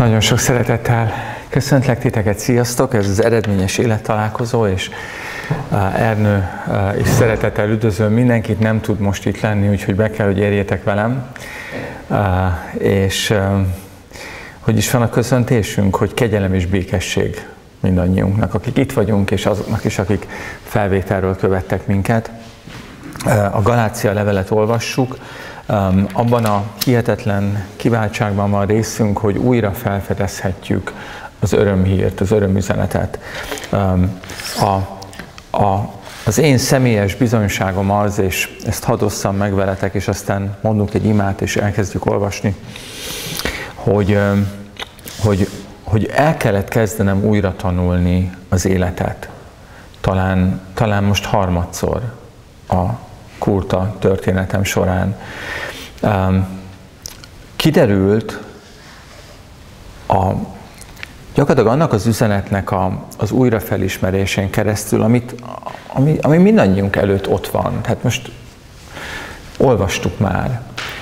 Nagyon sok szeretettel köszöntlek titeket, sziasztok! Ez az eredményes élettalálkozó, és Ernő is szeretettel üdvözöl mindenkit, nem tud most itt lenni, úgyhogy be kell, hogy érjétek velem. És hogy is van a köszöntésünk, hogy kegyelem és békesség mindannyiunknak, akik itt vagyunk, és azoknak is, akik felvételről követtek minket. A Galácia levelet olvassuk. Abban a hihetetlen kiváltságban van részünk, hogy újra felfedezhetjük az örömhírt, az örömüzenetet. Az én személyes bizonyságom az, és ezt hadd osszam meg veletek, és aztán mondunk egy imát, és elkezdjük olvasni, hogy el kellett kezdenem újra tanulni az életet. Talán most harmadszor a kurta történetem során. Kiderült gyakorlatilag annak az üzenetnek az újrafelismerésén keresztül, ami mindannyiunk előtt ott van. Tehát most olvastuk már,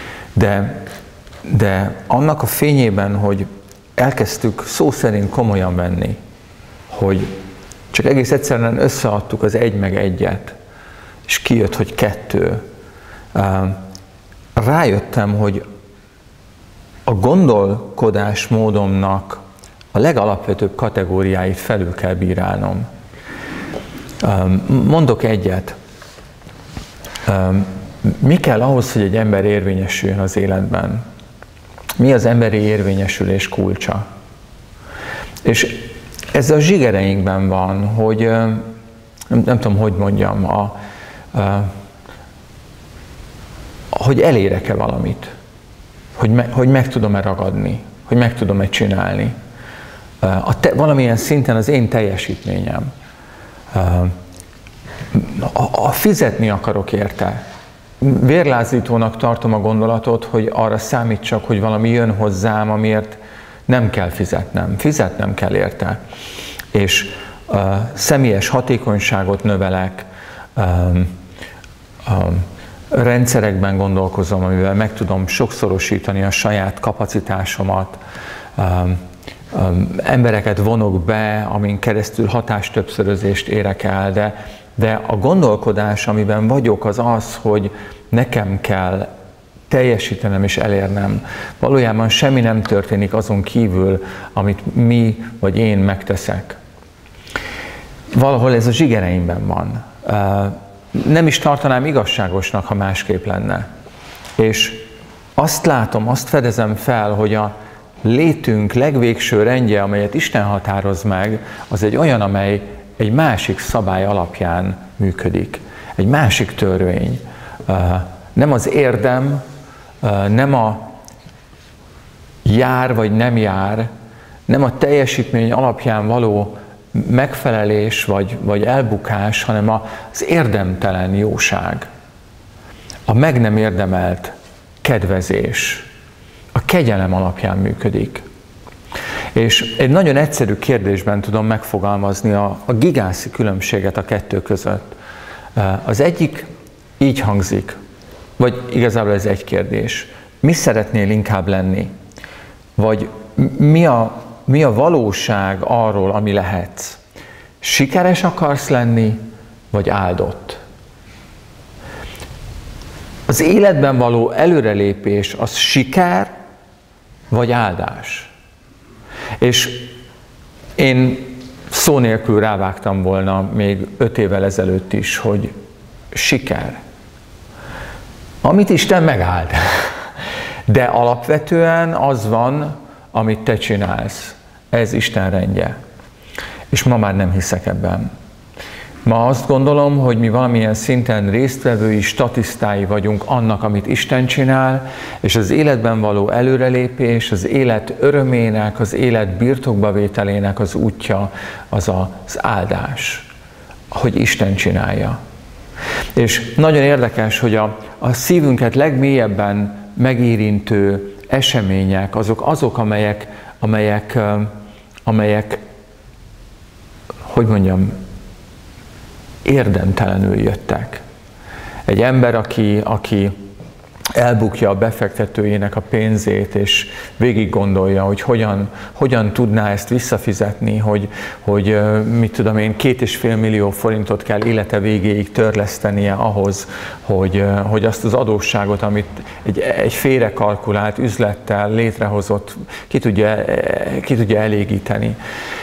de annak a fényében, hogy elkezdtük szó szerint komolyan venni, hogy csak egész egyszerűen összeadtuk az 1 meg 1-et, és kijött, hogy 2. Rájöttem, hogy a gondolkodásmódomnak a legalapvetőbb kategóriáit felül kell bírálnom. Mondok egyet. Mi kell ahhoz, hogy egy ember érvényesüljön az életben? Mi az emberi érvényesülés kulcsa? És ez a zsigereinkben van, hogy nem tudom, hogy mondjam, hogy elérek-e valamit, hogy meg tudom-e ragadni, hogy meg tudom-e csinálni. Valamilyen szinten az én teljesítményem. Fizetni akarok érte. Vérlázítónak tartom a gondolatot, hogy arra számítsak, hogy valami jön hozzám, amiért nem kell fizetnem. Fizetnem kell érte. És személyes hatékonyságot növelek, rendszerekben gondolkozom, amivel meg tudom sokszorosítani a saját kapacitásomat, embereket vonok be, amin keresztül hatástöbbszörözést érek el, de a gondolkodás, amiben vagyok, az az, hogy nekem kell teljesítenem és elérnem. Valójában semmi nem történik azon kívül, amit mi vagy én megteszek. Valahol ez a zsigereimben van. Nem is tartanám igazságosnak, ha másképp lenne. És azt látom, azt fedezem fel, hogy a létünk legvégső rendje, amelyet Isten határoz meg, az egy olyan, amely egy másik szabály alapján működik. Egy másik törvény. Nem az érdem, nem a jár vagy nem jár, nem a teljesítmény alapján való megfelelés vagy elbukás, hanem az érdemtelen jóság, a meg nem érdemelt kedvezés, a kegyelem alapján működik. És egy nagyon egyszerű kérdésben tudom megfogalmazni a gigászi különbséget a 2 között. Az egyik így hangzik, vagy igazából ez egy kérdés. Mi szeretnél inkább lenni? Vagy mi a valóság arról, ami lehetsz? Sikeres akarsz lenni, vagy áldott? Az életben való előrelépés az siker, vagy áldás? És én szó nélkül rávágtam volna még 5 évvel ezelőtt is, hogy siker. Amit Isten megáld. De alapvetően az van, amit te csinálsz. Ez Isten rendje. És ma már nem hiszek ebben. Ma azt gondolom, hogy mi valamilyen szinten résztvevői, statisztái vagyunk annak, amit Isten csinál, és az életben való előrelépés, az élet örömének, az élet birtokbavételének az útja az az áldás, hogy Isten csinálja. És nagyon érdekes, hogy a szívünket legmélyebben megérintő események, azok amelyek, hogy mondjam, érdemtelenül jöttek. Egy ember, aki elbukja a befektetőjének a pénzét, és végig gondolja, hogy hogyan tudná ezt visszafizetni, hogy mit tudom én, 2,5 millió forintot kell élete végéig törlesztenie ahhoz, hogy azt az adósságot, amit egy félrekalkulált üzlettel létrehozott, ki tudja elégíteni.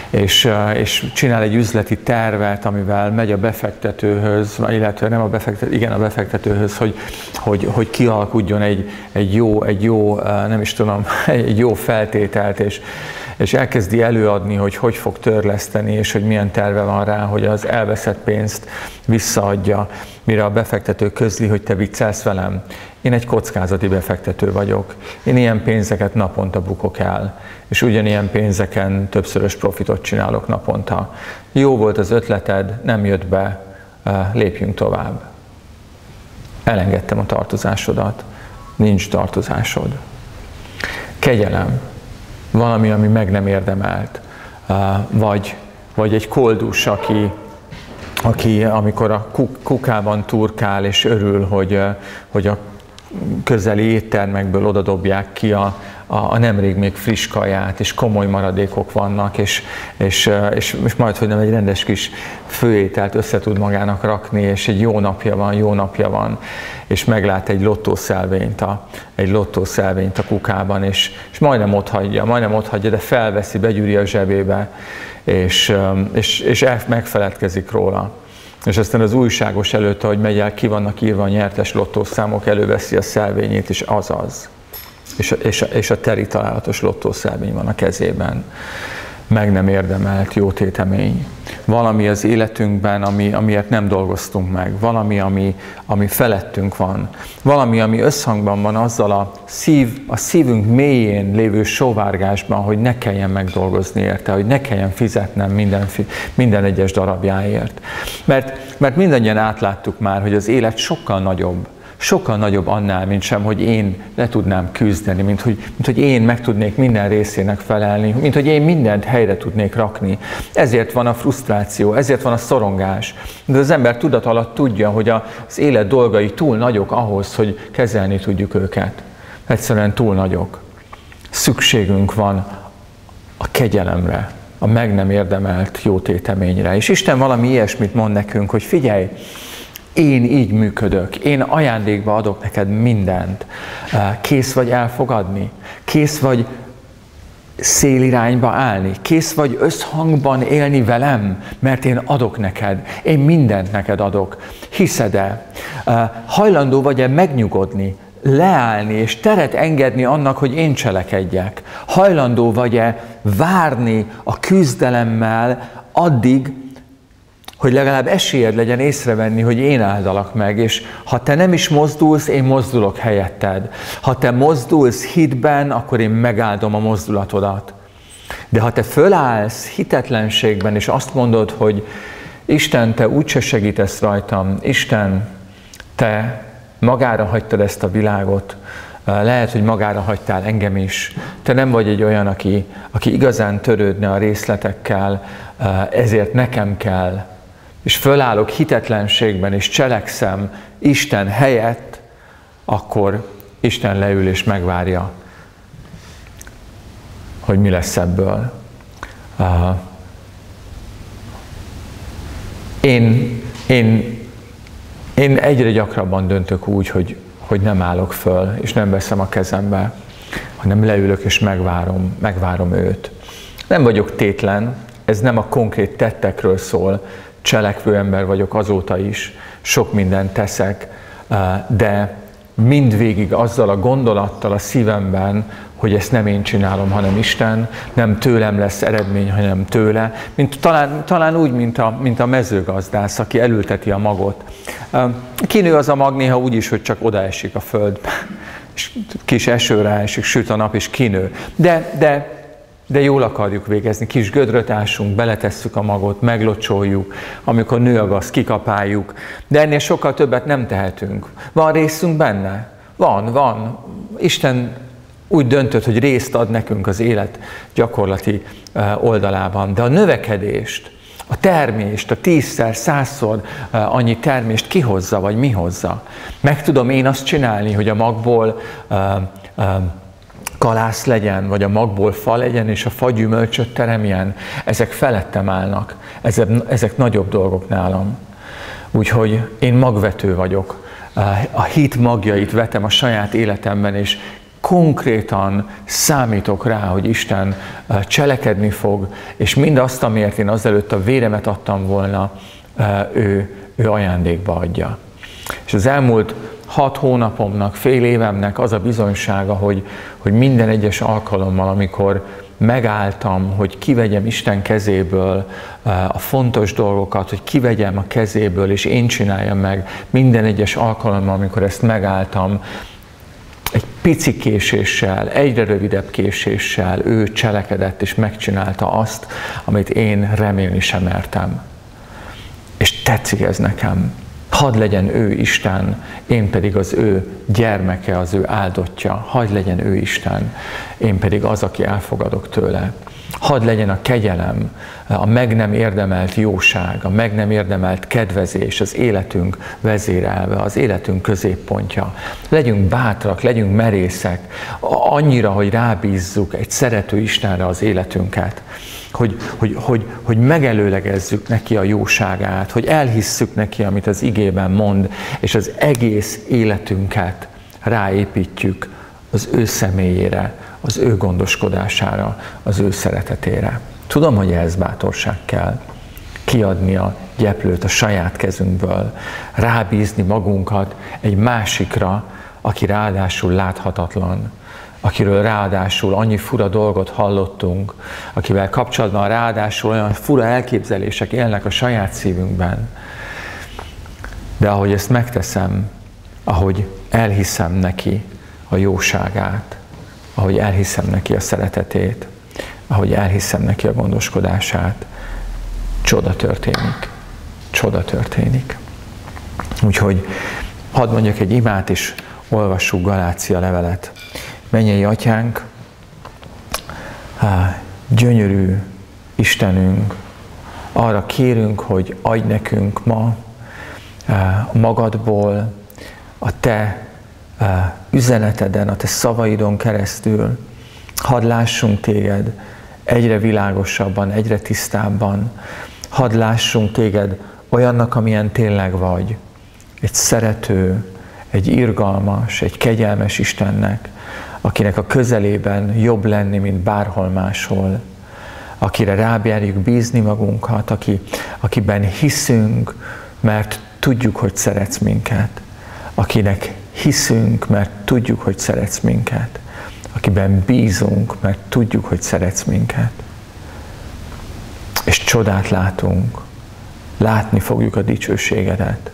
És csinál egy üzleti tervet, amivel megy a befektetőhöz, illetve nem a befektető, igen, a befektetőhöz, hogy kialkudjon egy jó, nem is tudom, egy jó feltételt, és elkezdi előadni, hogy fog törleszteni, és hogy milyen terve van rá, hogy az elveszett pénzt visszaadja, mire a befektető közli, hogy te viccelsz velem. Én egy kockázati befektető vagyok. Én ilyen pénzeket naponta bukok el, és ugyanilyen pénzeken többszörös profitot csinálok naponta. Jó volt az ötleted, nem jött be, lépjünk tovább. Elengedtem a tartozásodat, nincs tartozásod. Kegyelem, valami, ami meg nem érdemelt, vagy egy koldus, aki amikor a kukában turkál és örül, hogy a közeli éttermekből odadobják ki a nemrég még friss kaját, és komoly maradékok vannak, és majd, hogy nem egy rendes kis főételt össze tud magának rakni, és egy jó napja van, és meglát egy lottószelvényt a kukában, és majdnem otthagyja, de felveszi, begyűri a zsebébe, és megfeledkezik róla. És aztán az újságos előtt, ahogy megy el, ki vannak írva a nyertes lottószámok, előveszi a szelvényét, és azaz. És a teri találatos lottószelvény van a kezében. Meg nem érdemelt jó tétemény. Valami az életünkben, amiért nem dolgoztunk meg. Valami, ami felettünk van. Valami, ami összhangban van azzal a szívünk mélyén lévő sóvárgásban, hogy ne kelljen megdolgozni érte, hogy ne kelljen fizetnem minden egyes darabjáért. Mert mindannyian átláttuk már, hogy az élet sokkal nagyobb annál, mint sem, hogy én le tudnám küzdeni, mint hogy én meg tudnék minden részének felelni, mint hogy én mindent helyre tudnék rakni. Ezért van a frusztráció, ezért van a szorongás. De az ember tudat alatt tudja, hogy az élet dolgai túl nagyok ahhoz, hogy kezelni tudjuk őket. Egyszerűen túl nagyok. Szükségünk van a kegyelemre, a meg nem érdemelt jó téteményre. És Isten valami ilyesmit mond nekünk, hogy figyelj, én így működök, én ajándékba adok neked mindent. Kész vagy elfogadni? Kész vagy szélirányba állni? Kész vagy összhangban élni velem? Mert én adok neked, én mindent neked adok. Hiszed-e? Hajlandó vagy-e megnyugodni, leállni és teret engedni annak, hogy én cselekedjek? Hajlandó vagy-e várni a küzdelemmel addig, hogy legalább esélyed legyen észrevenni, hogy én áldalak meg, és ha te nem is mozdulsz, én mozdulok helyetted. Ha te mozdulsz hitben, akkor én megáldom a mozdulatodat. De ha te fölállsz hitetlenségben, és azt mondod, hogy Isten, te úgyse segítesz rajtam, Isten, te magára hagytad ezt a világot, lehet, hogy magára hagytál engem is. Te nem vagy egy olyan, aki igazán törődne a részletekkel, ezért nekem kell. És fölállok hitetlenségben, és cselekszem Isten helyett, akkor Isten leül és megvárja, hogy mi lesz ebből. Én egyre gyakrabban döntök úgy, hogy nem állok föl, és nem veszem a kezembe, hanem leülök és megvárom őt. Nem vagyok tétlen, ez nem a konkrét tettekről szól, cselekvő ember vagyok azóta is, sok mindent teszek, de mindvégig azzal a gondolattal a szívemben, hogy ezt nem én csinálom, hanem Isten, nem tőlem lesz eredmény, hanem tőle, talán úgy, mint a mezőgazdász, aki elülteti a magot. Kinő az a mag néha úgy is, hogy csak odaesik a földbe, és kis esőre esik, süt a nap, és kinő. De jól akarjuk végezni, kis gödröt ásunk, beletesszük a magot, meglocsoljuk, amikor nő a gaz, kikapáljuk, de ennél sokkal többet nem tehetünk. Van részünk benne? Van. Isten úgy döntött, hogy részt ad nekünk az élet gyakorlati oldalában, de a növekedést, A termést, a 10-szer, 100-szor annyi termést ki hozza, vagy mi hozza? Meg tudom én azt csinálni, hogy a magból kalász legyen, vagy a magból fa legyen, és a fa gyümölcsöt teremjen? Ezek felettem állnak. Ezek nagyobb dolgok nálam. Úgyhogy én magvető vagyok. A hit magjait vetem a saját életemben, és konkrétan számítok rá, hogy Isten cselekedni fog, és mindazt, amiért én azelőtt a véremet adtam volna, ő ajándékba adja. És az elmúlt 6 hónapomnak, fél évemnek az a bizonysága, hogy minden egyes alkalommal, amikor megálltam, hogy kivegyem Isten kezéből a fontos dolgokat, hogy kivegyem a kezéből, és én csináljam meg, minden egyes alkalommal, amikor ezt megálltam, egy pici késéssel, egyre rövidebb késéssel ő cselekedett és megcsinálta azt, amit én remélni sem mertem. És tetszik ez nekem. Hadd legyen ő Isten, én pedig az ő gyermeke, az ő áldottja. Hadd legyen ő Isten, én pedig az, aki elfogadok tőle. Hadd legyen a kegyelem, a meg nem érdemelt jóság, a meg nem érdemelt kedvezés az életünk vezérelve, az életünk középpontja. Legyünk bátrak, legyünk merészek, annyira, hogy rábízzuk egy szerető Istenre az életünket. Hogy megelőlegezzük neki a jóságát, hogy elhisszük neki, amit az igében mond, és az egész életünket ráépítjük az ő személyére, az ő gondoskodására, az ő szeretetére. Tudom, hogy ehhez bátorság kell. Kiadni a gyeplőt a saját kezünkből, rábízni magunkat egy másikra, aki ráadásul láthatatlan, akiről ráadásul annyi fura dolgot hallottunk, akivel kapcsolatban ráadásul olyan fura elképzelések élnek a saját szívünkben. De ahogy ezt megteszem, ahogy elhiszem neki a jóságát, ahogy elhiszem neki a szeretetét, ahogy elhiszem neki a gondoskodását, csoda történik. Csoda történik. Úgyhogy hadd mondjak egy imát, és olvassuk Galácia levelet. Mennyei Atyánk, gyönyörű Istenünk, arra kérünk, hogy adj nekünk ma magadból, a te üzeneteden, a te szavaidon keresztül. Hadd lássunk téged egyre világosabban, egyre tisztábban. Hadd lássunk téged olyannak, amilyen tényleg vagy. Egy szerető, egy irgalmas, egy kegyelmes Istennek, akinek a közelében jobb lenni, mint bárhol máshol, akire rábjárjuk bízni magunkat, akiben hiszünk, mert tudjuk, hogy szeretsz minket, akinek hiszünk, mert tudjuk, hogy szeretsz minket, akiben bízunk, mert tudjuk, hogy szeretsz minket. És csodát látunk, látni fogjuk a dicsőségedet.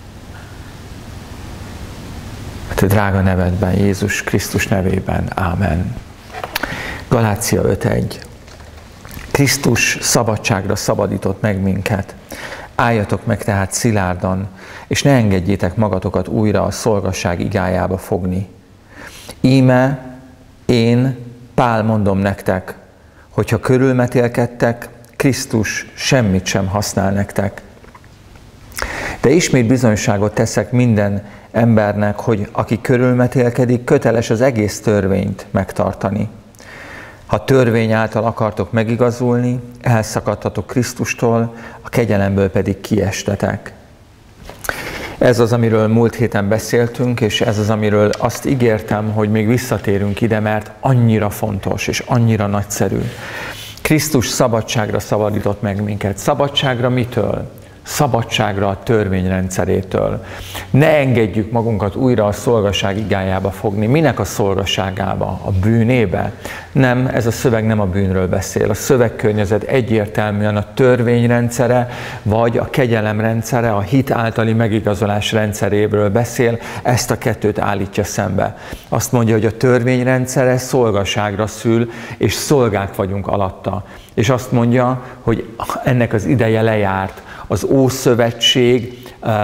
A te drága nevedben, Jézus Krisztus nevében. Ámen. Galácia 5:1. Krisztus szabadságra szabadított meg minket. Álljatok meg tehát szilárdan, és ne engedjétek magatokat újra a szolgasság igájába fogni. Íme én, Pál mondom nektek, hogyha körülmetélkedtek, Krisztus semmit sem használ nektek. De ismét bizonyságot teszek minden embernek, hogy aki körülmetélkedik, köteles az egész törvényt megtartani. Ha törvény által akartok megigazulni, elszakadtatok Krisztustól, a kegyelemből pedig kiestetek. Ez az, amiről múlt héten beszéltünk, és ez az, amiről azt ígértem, hogy még visszatérünk ide, mert annyira fontos és annyira nagyszerű. Krisztus szabadságra szabadított meg minket. Szabadságra mitől? Szabadságra a törvényrendszerétől. Ne engedjük magunkat újra a szolgaság igájába fogni. Minek a szolgaságába? A bűnébe? Nem, ez a szöveg nem a bűnről beszél. A szövegkörnyezet egyértelműen a törvényrendszere, vagy a kegyelemrendszere, a hit általi megigazolás rendszeréből beszél, ezt a kettőt állítja szembe. Azt mondja, hogy a törvényrendszere szolgaságra szül, és szolgák vagyunk alatta. És azt mondja, hogy ennek az ideje lejárt. Az Ószövetség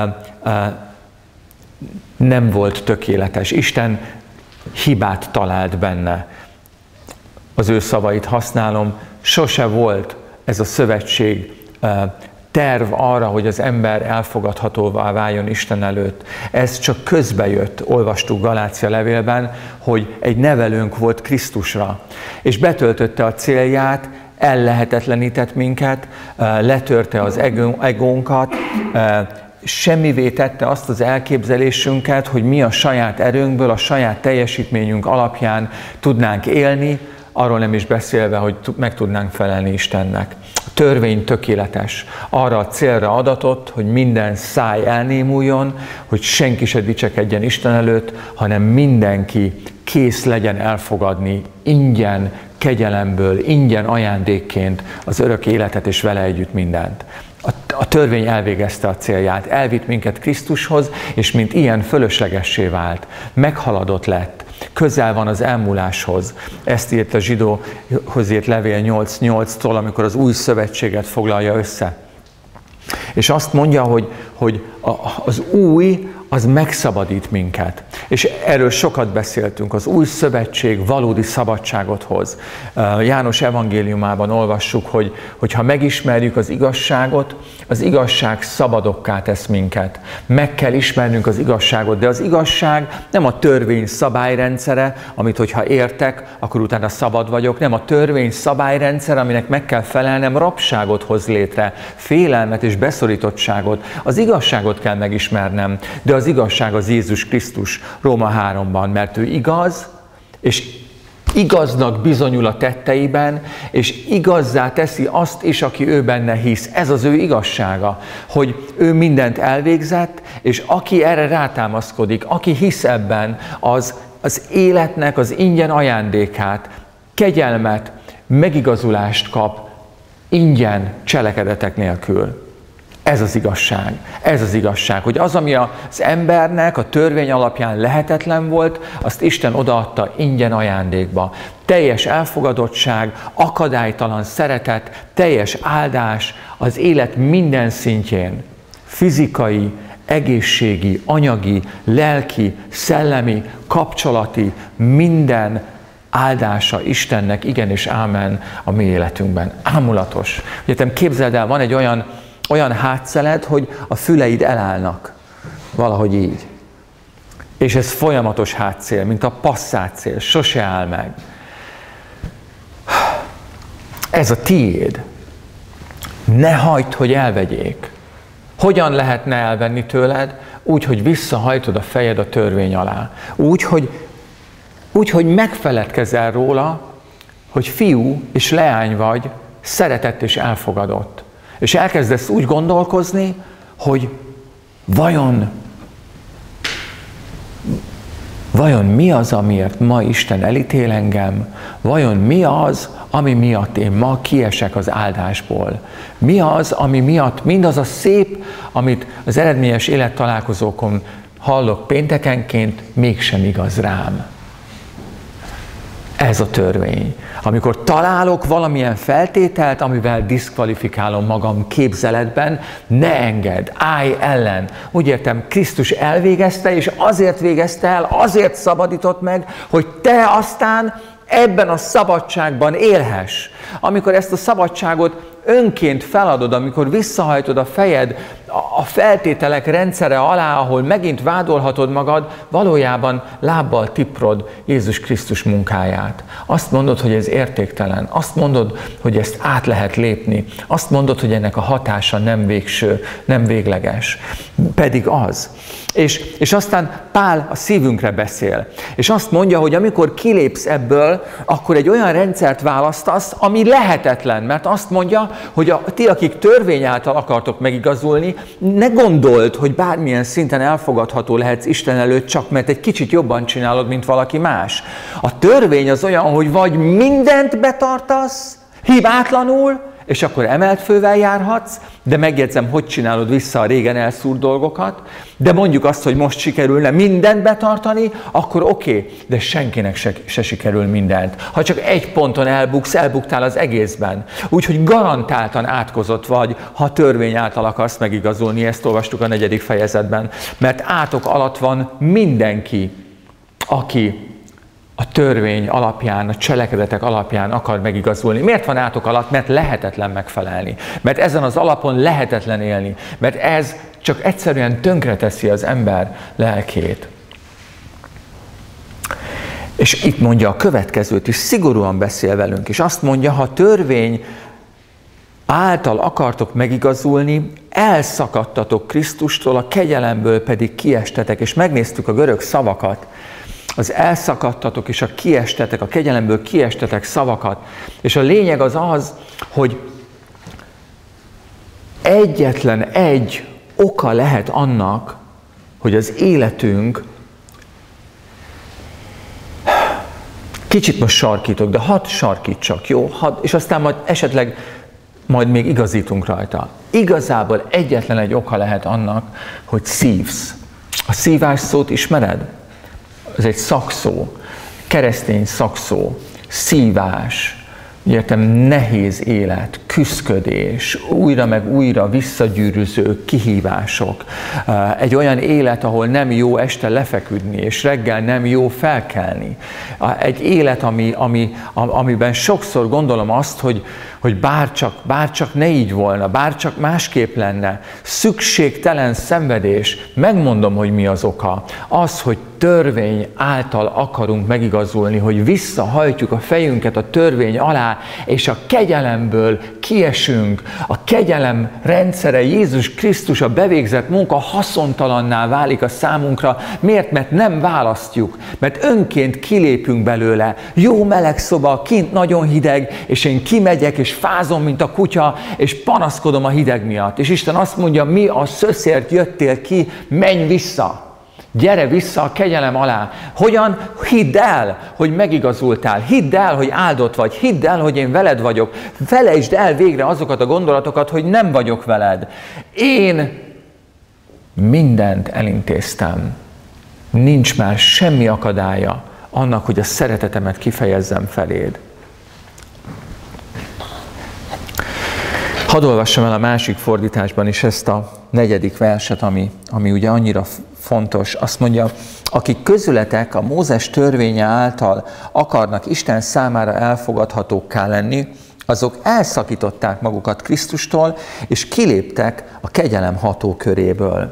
nem volt tökéletes. Isten hibát talált benne. Az ő szavait használom, sose volt ez a szövetség terv arra, hogy az ember elfogadhatóvá váljon Isten előtt. Ez csak közbejött, olvastuk Galácia levélben, hogy egy nevelőnk volt Krisztusra, és betöltötte a célját, ellehetetlenített minket, letörte az egónkat, semmivé tette azt az elképzelésünket, hogy mi a saját erőnkből, a saját teljesítményünk alapján tudnánk élni, arról nem is beszélve, hogy meg tudnánk felelni Istennek. A törvény tökéletes. Arra a célra adatott, hogy minden száj elnémuljon, hogy senki se dicsekedjen Isten előtt, hanem mindenki kész legyen elfogadni ingyen, kegyelemből, ingyen ajándékként az örök életet és vele együtt mindent. A törvény elvégezte a célját, elvitt minket Krisztushoz, és mint ilyen fölöslegessé vált, meghaladott lett, közel van az elmúláshoz. Ezt írt a Zsidóhoz írt levél 8:8-tól, amikor az új szövetséget foglalja össze. És azt mondja, hogy az új, az megszabadít minket. És erről sokat beszéltünk, az új szövetség valódi szabadságot hoz. János evangéliumában olvassuk, hogy ha megismerjük az igazságot, az igazság szabadokká tesz minket. Meg kell ismernünk az igazságot, de az igazság nem a törvény szabályrendszere, amit hogyha értek, akkor utána szabad vagyok, nem a törvény szabályrendszere, aminek meg kell felelnem, rabságot hoz létre, félelmet és beszorítottságot. Az igazságot kell megismernem, de az igazság az Jézus Krisztus Róma 3-ban, mert ő igaz, és igaznak bizonyul a tetteiben, és igazzá teszi azt is, aki ő benne hisz. Ez az ő igazsága, hogy ő mindent elvégzett, és aki erre rátámaszkodik, aki hisz ebben, az életnek az ingyen ajándékát, kegyelmet, megigazulást kap ingyen cselekedetek nélkül. Ez az igazság, hogy az, ami az embernek a törvény alapján lehetetlen volt, azt Isten odaadta ingyen ajándékba. Teljes elfogadottság, akadálytalan szeretet, teljes áldás az élet minden szintjén. Fizikai, egészségi, anyagi, lelki, szellemi, kapcsolati, minden áldása Istennek, igen és ámen a mi életünkben. Ámulatos. Ugye, képzeld el, van egy olyan hátszeled, hogy a füleid elállnak. Valahogy így. És ez folyamatos hátszél, mint a passzátszél, sose áll meg. Ez a tiéd. Ne hagyd, hogy elvegyék. Hogyan lehetne elvenni tőled? Úgy, hogy visszahajtod a fejed a törvény alá. Úgy, hogy megfeledkezel róla, hogy fiú és leány vagy, szeretett és elfogadott. És elkezdesz úgy gondolkozni, hogy vajon mi az, amiért ma Isten elítél engem? Vajon mi az, ami miatt én ma kiesek az áldásból? Mi az, ami miatt mindaz a szép, amit az eredményes élettalálkozókon hallok péntekenként, mégsem igaz rám? Ez a törvény. Amikor találok valamilyen feltételt, amivel diszkvalifikálom magam képzeletben, ne engedd, állj ellen. Úgy értem, Krisztus elvégezte, és azért végezte el, azért szabadított meg, hogy te aztán ebben a szabadságban élhess. Amikor ezt a szabadságot önként feladod, amikor visszahajtod a fejed a feltételek rendszere alá, ahol megint vádolhatod magad, valójában lábbal tiprod Jézus Krisztus munkáját. Azt mondod, hogy ez értéktelen. Azt mondod, hogy ezt át lehet lépni. Azt mondod, hogy ennek a hatása nem végső, nem végleges. Pedig az. És aztán Pál a szívünkre beszél. És azt mondja, hogy amikor kilépsz ebből, akkor egy olyan rendszert választasz, ami lehetetlen. Mert azt mondja, hogy ti, akik törvény által akartok megigazulni, ne gondold, hogy bármilyen szinten elfogadható lehetsz Isten előtt, csak mert egy kicsit jobban csinálod, mint valaki más. A törvény az olyan, hogy vagy mindent betartasz, hibátlanul, és akkor emelt fővel járhatsz, de megjegyzem, hogy csinálod vissza a régen elszúrt dolgokat, de mondjuk azt, hogy most sikerülne mindent betartani, akkor oké, de senkinek se sikerül mindent. Ha csak egy ponton elbuktál az egészben. Úgyhogy garantáltan átkozott vagy, ha törvény által akarsz megigazulni, ezt olvastuk a 4. fejezetben. Mert átok alatt van mindenki, aki a törvény alapján, a cselekedetek alapján akar megigazulni. Miért van átok alatt? Mert lehetetlen megfelelni. Mert ezen az alapon lehetetlen élni. Mert ez csak egyszerűen tönkreteszi az ember lelkét. És itt mondja a következőt is, szigorúan beszél velünk, és azt mondja, ha törvény által akartok megigazulni, elszakadtatok Krisztustól, a kegyelemből pedig kiestetek. És megnéztük a görög szavakat, az elszakadtatok és a kiestetek, a kegyelemből kiestetek szavakat. És a lényeg az, hogy egyetlen egy oka lehet annak, hogy az életünk, kicsit most sarkítok, de hadd sarkítsak, jó? És aztán majd esetleg még igazítunk rajta. Igazából egyetlen egy oka lehet annak, hogy szívsz. A szívás szót ismered? Ez egy szakszó, keresztény szakszó, szívás, értem, nehéz élet, küszködés, újra meg újra visszagyűrűző kihívások. Egy olyan élet, ahol nem jó este lefeküdni, és reggel nem jó felkelni. Egy élet, amiben sokszor gondolom azt, hogy bárcsak ne így volna, bárcsak másképp lenne, szükségtelen szenvedés. Megmondom, hogy mi az oka. Az, hogy törvény által akarunk megigazulni, hogy visszahajtjuk a fejünket a törvény alá, és a kegyelemből kiesünk. A kegyelem rendszere, Jézus Krisztus, a bevégzett munka haszontalanná válik a számunkra. Miért? Mert nem választjuk, mert önként kilépünk belőle. Jó meleg szoba, kint nagyon hideg, és én kimegyek, és fázom, mint a kutya, és panaszkodom a hideg miatt. És Isten azt mondja, mi a szöszért jöttél ki, menj vissza. Gyere vissza a kegyelem alá. Hogyan? Hidd el, hogy megigazultál. Hidd el, hogy áldott vagy. Hidd el, hogy én veled vagyok. Felejtsd el végre azokat a gondolatokat, hogy nem vagyok veled. Én mindent elintéztem. Nincs már semmi akadálya annak, hogy a szeretetemet kifejezzem feléd. Hadd olvassam el a másik fordításban is ezt a 4. verset, ami ugye annyira fontos. Azt mondja, akik közületek a Mózes törvénye által akarnak Isten számára elfogadhatókká lenni, azok elszakították magukat Krisztustól, és kiléptek a kegyelem hatóköréből.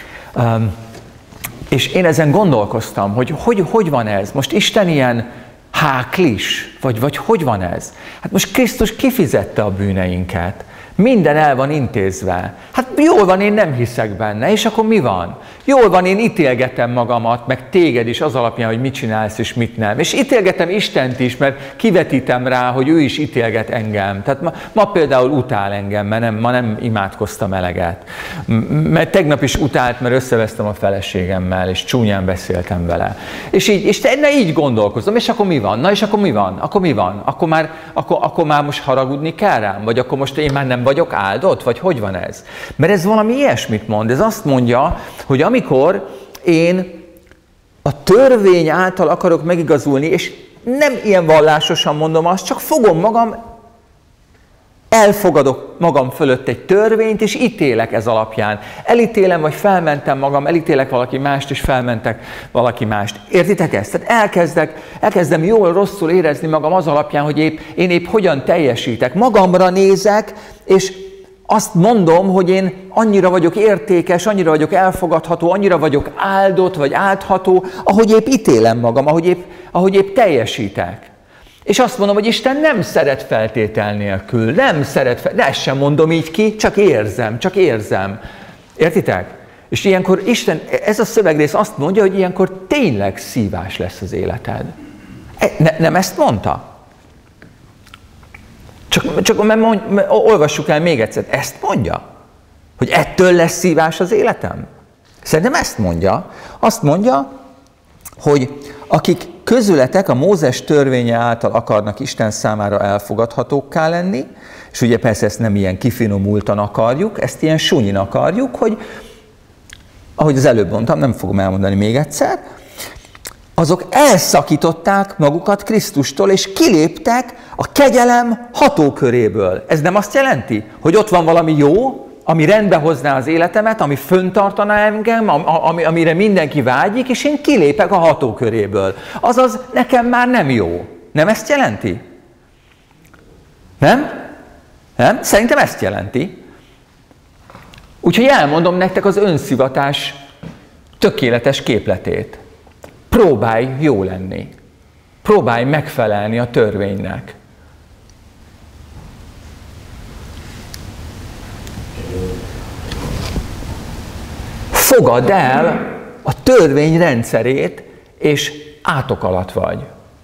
És én ezen gondolkoztam, hogy van ez? Most Isten ilyen háklis? Vagy hogy van ez? Hát most Krisztus kifizette a bűneinket. Minden el van intézve. Hát jól van, én nem hiszek benne, és akkor mi van? Jól van, én ítélgetem magamat, meg téged is az alapján, hogy mit csinálsz és mit nem. És ítélgetem Istent is, mert kivetítem rá, hogy ő is ítélget engem. Tehát ma például utál engem, mert ma nem imádkoztam eleget. Mert tegnap is utált, mert összevesztem a feleségemmel, és csúnyán beszéltem vele. És így gondolkozom, és akkor mi van? Na és akkor mi van? Akkor mi van? Akkor már most haragudni kell rám? Vagy akkor most én már nem vagyok áldott? Vagy hogy van ez? Mert ez valami ilyesmit mond. Ez azt mondja, hogy amikor én a törvény által akarok megigazulni, és nem ilyen vallásosan mondom azt, csak fogom magam, elfogadok magam fölött egy törvényt, és ítélek ez alapján. Elítélem, vagy felmentem magam, elítélek valaki mást, és felmentek valaki mást. Értitek ezt? Tehát elkezdem jól, rosszul érezni magam az alapján, hogy én épp hogyan teljesítek. Magamra nézek, és azt mondom, hogy én annyira vagyok értékes, annyira vagyok elfogadható, annyira vagyok áldott, vagy áldható, ahogy épp ítélem magam, ahogy épp teljesítek. És azt mondom, hogy Isten nem szeret feltétel nélkül, de ezt sem mondom így ki, csak érzem. Értitek? És ilyenkor Isten, ez a szövegrész azt mondja, hogy ilyenkor tényleg szívás lesz az életed. Nem ezt mondta? Csak olvassuk el még egyszer. Ezt mondja? Hogy ettől lesz szívás az életem? Szerintem ezt mondja. Azt mondja, hogy akik közületek a Mózes törvénye által akarnak Isten számára elfogadhatókká lenni, és ugye persze ezt nem ilyen kifinomultan akarjuk, ezt ilyen sunyin akarjuk, hogy, ahogy az előbb mondtam, nem fogom elmondani még egyszer, azok elszakították magukat Krisztustól, és kiléptek a kegyelem hatóköréből. Ez nem azt jelenti, hogy ott van valami jó, ami rendbe hozná az életemet, ami föntartaná engem, amire mindenki vágyik, és én kilépek a hatóköréből. Azaz nekem már nem jó. Nem ezt jelenti? Nem? Nem? Szerintem ezt jelenti. Úgyhogy elmondom nektek az önszivatás tökéletes képletét. Próbálj jó lenni. Próbálj megfelelni a törvénynek. Fogadd el a törvény rendszerét, és átok alatt vagy.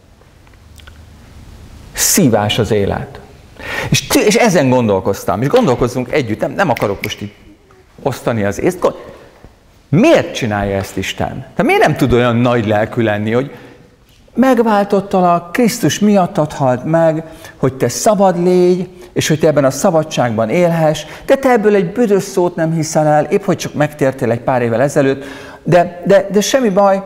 Szívás az élet. És ezen gondolkoztam, és gondolkozzunk együtt, nem akarok most így osztani az észt. Miért csinálja ezt Isten? Tehát miért nem tud olyan nagy lelkű lenni, hogy megváltottalak, Krisztus miattad halt meg, hogy te szabad légy, és hogy te ebben a szabadságban élhess, de te ebből egy büdös szót nem hiszel el, épp hogy csak megtértél egy pár évvel ezelőtt, de semmi baj,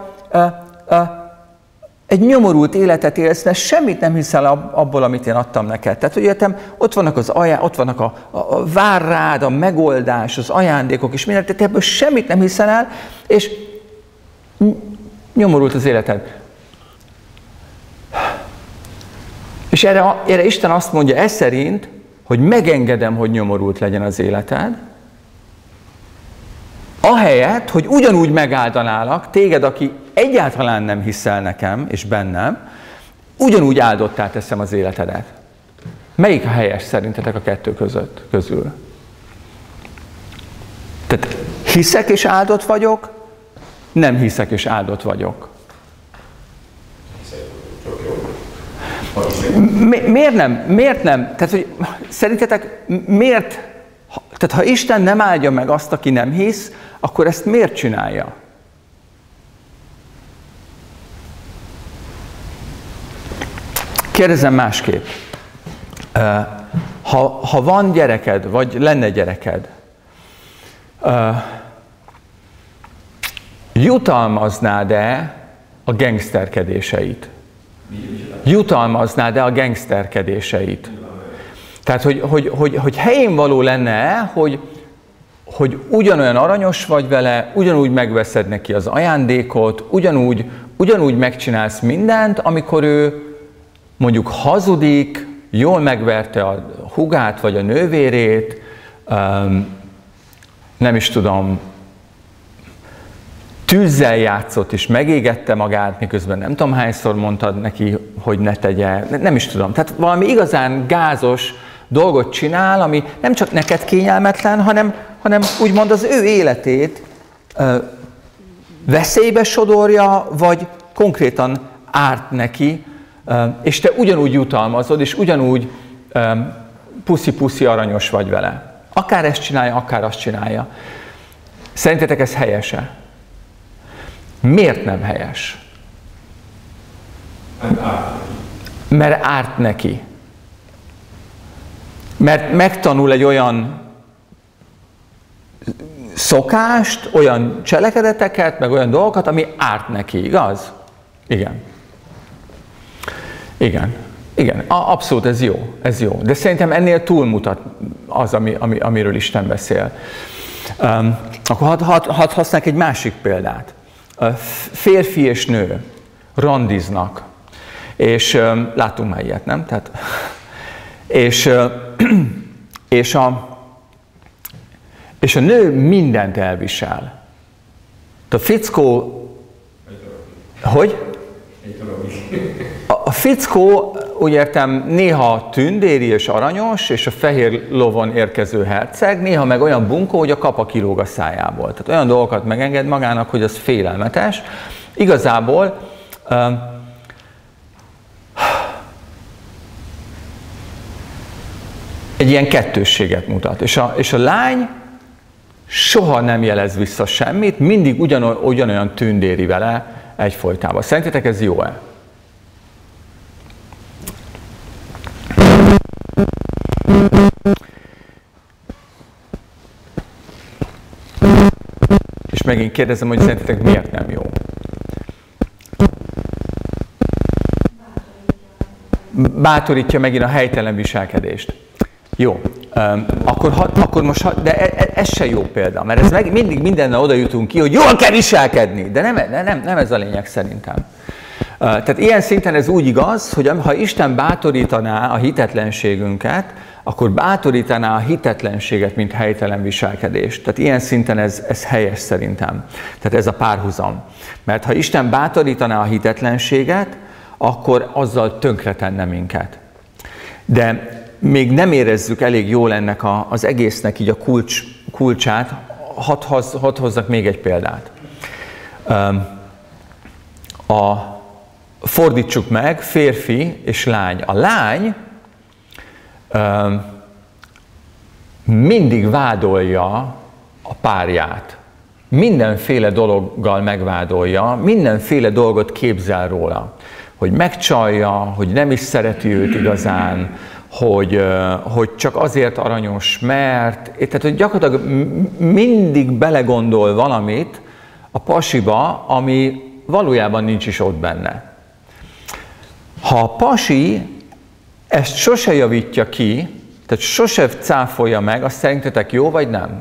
egy nyomorult életet élsz, mert semmit nem hiszel abból, amit én adtam neked. Tehát, hogy értem, ott vannak ott vannak a vár rád, a megoldás, az ajándékok, és minden, tehát ebből semmit nem hiszel el, és nyomorult az életed. És erre Isten azt mondja, ez szerint, hogy megengedem, hogy nyomorult legyen az életed, ahelyett, hogy ugyanúgy megáldanálak, téged, aki egyáltalán nem hiszel nekem és bennem, ugyanúgy áldottá teszem az életedet. Melyik a helyes szerintetek a kettő közül? Tehát hiszek és áldott vagyok, nem hiszek és áldott vagyok. Miért nem? Tehát, hogy szerintetek miért? Tehát, ha Isten nem áldja meg azt, aki nem hisz, akkor ezt miért csinálja? Kérdezem másképp. Ha van gyereked, vagy lenne gyereked, jutalmaznád-e a gengszterkedéseit? Jutalmaznád-e a gengszterkedéseit? Tehát, hogy helyén való lenne, hogy ugyanolyan aranyos vagy vele, ugyanúgy megveszed neki az ajándékot, ugyanúgy megcsinálsz mindent, amikor ő mondjuk hazudik, jól megverte a hugát vagy a nővérét, nem is tudom, tűzzel játszott és megégette magát, miközben nem tudom hányszor mondtad neki, hogy ne tegye, nem is tudom. Tehát valami igazán gázos dolgot csinál, ami nem csak neked kényelmetlen, hanem úgymond az ő életét veszélybe sodorja, vagy konkrétan árt neki, és te ugyanúgy jutalmazod, és ugyanúgy puszi-puszi aranyos vagy vele. Akár ezt csinálja, akár azt csinálja. Szerintetek ez helyese? Miért nem helyes? Mert árt neki. Mert megtanul egy olyan szokást, olyan cselekedeteket, meg olyan dolgokat, ami árt neki, igaz? Igen. Igen. Igen, abszolút ez jó. De szerintem ennél túlmutat az, amiről Isten beszél. Akkor hadd használják egy másik példát. Férfi és nő randiznak, és látunk már ilyet, nem? Tehát, és a nő mindent elvisel. A fickó... Hogy? A fickó, úgy értem, néha tündéri és aranyos, és a fehér lovon érkező herceg, néha meg olyan bunkó, hogy a kapa kilóg a szájából. Tehát olyan dolgokat megenged magának, hogy az félelmetes. Igazából egy ilyen kettősséget mutat. És a lány soha nem jelez vissza semmit, mindig ugyanolyan tündéri vele egyfolytában. Szerintetek ez jó-e? És megint kérdezem, hogy szerintetek miért nem jó? Bátorítja megint a helytelen viselkedést. Jó, akkor most, de ez se jó példa, mert ez mindig mindennel oda jutunk ki, hogy jól kell viselkedni, de nem ez a lényeg szerintem. Tehát ilyen szinten ez úgy igaz, hogy ha Isten bátorítaná a hitetlenségünket, akkor bátorítaná a hitetlenséget, mint helytelen viselkedést. Tehát ilyen szinten ez helyes szerintem. Tehát ez a párhuzam. Mert ha Isten bátorítaná a hitetlenséget, akkor azzal tönkretenne minket. De még nem érezzük elég jól ennek az egésznek így a kulcsát. Hadd hozzak még egy példát. Fordítsuk meg, férfi és lány. A lány mindig vádolja a párját. Mindenféle dologgal megvádolja, mindenféle dolgot képzel róla. Hogy megcsalja, hogy nem is szereti őt igazán, hogy csak azért aranyos, mert... Tehát, hogy gyakorlatilag mindig belegondol valamit a pasiba, ami valójában nincs is ott benne. Ha a pasi ezt sose javítja ki, tehát sose cáfolja meg, azt szerintetek jó vagy nem?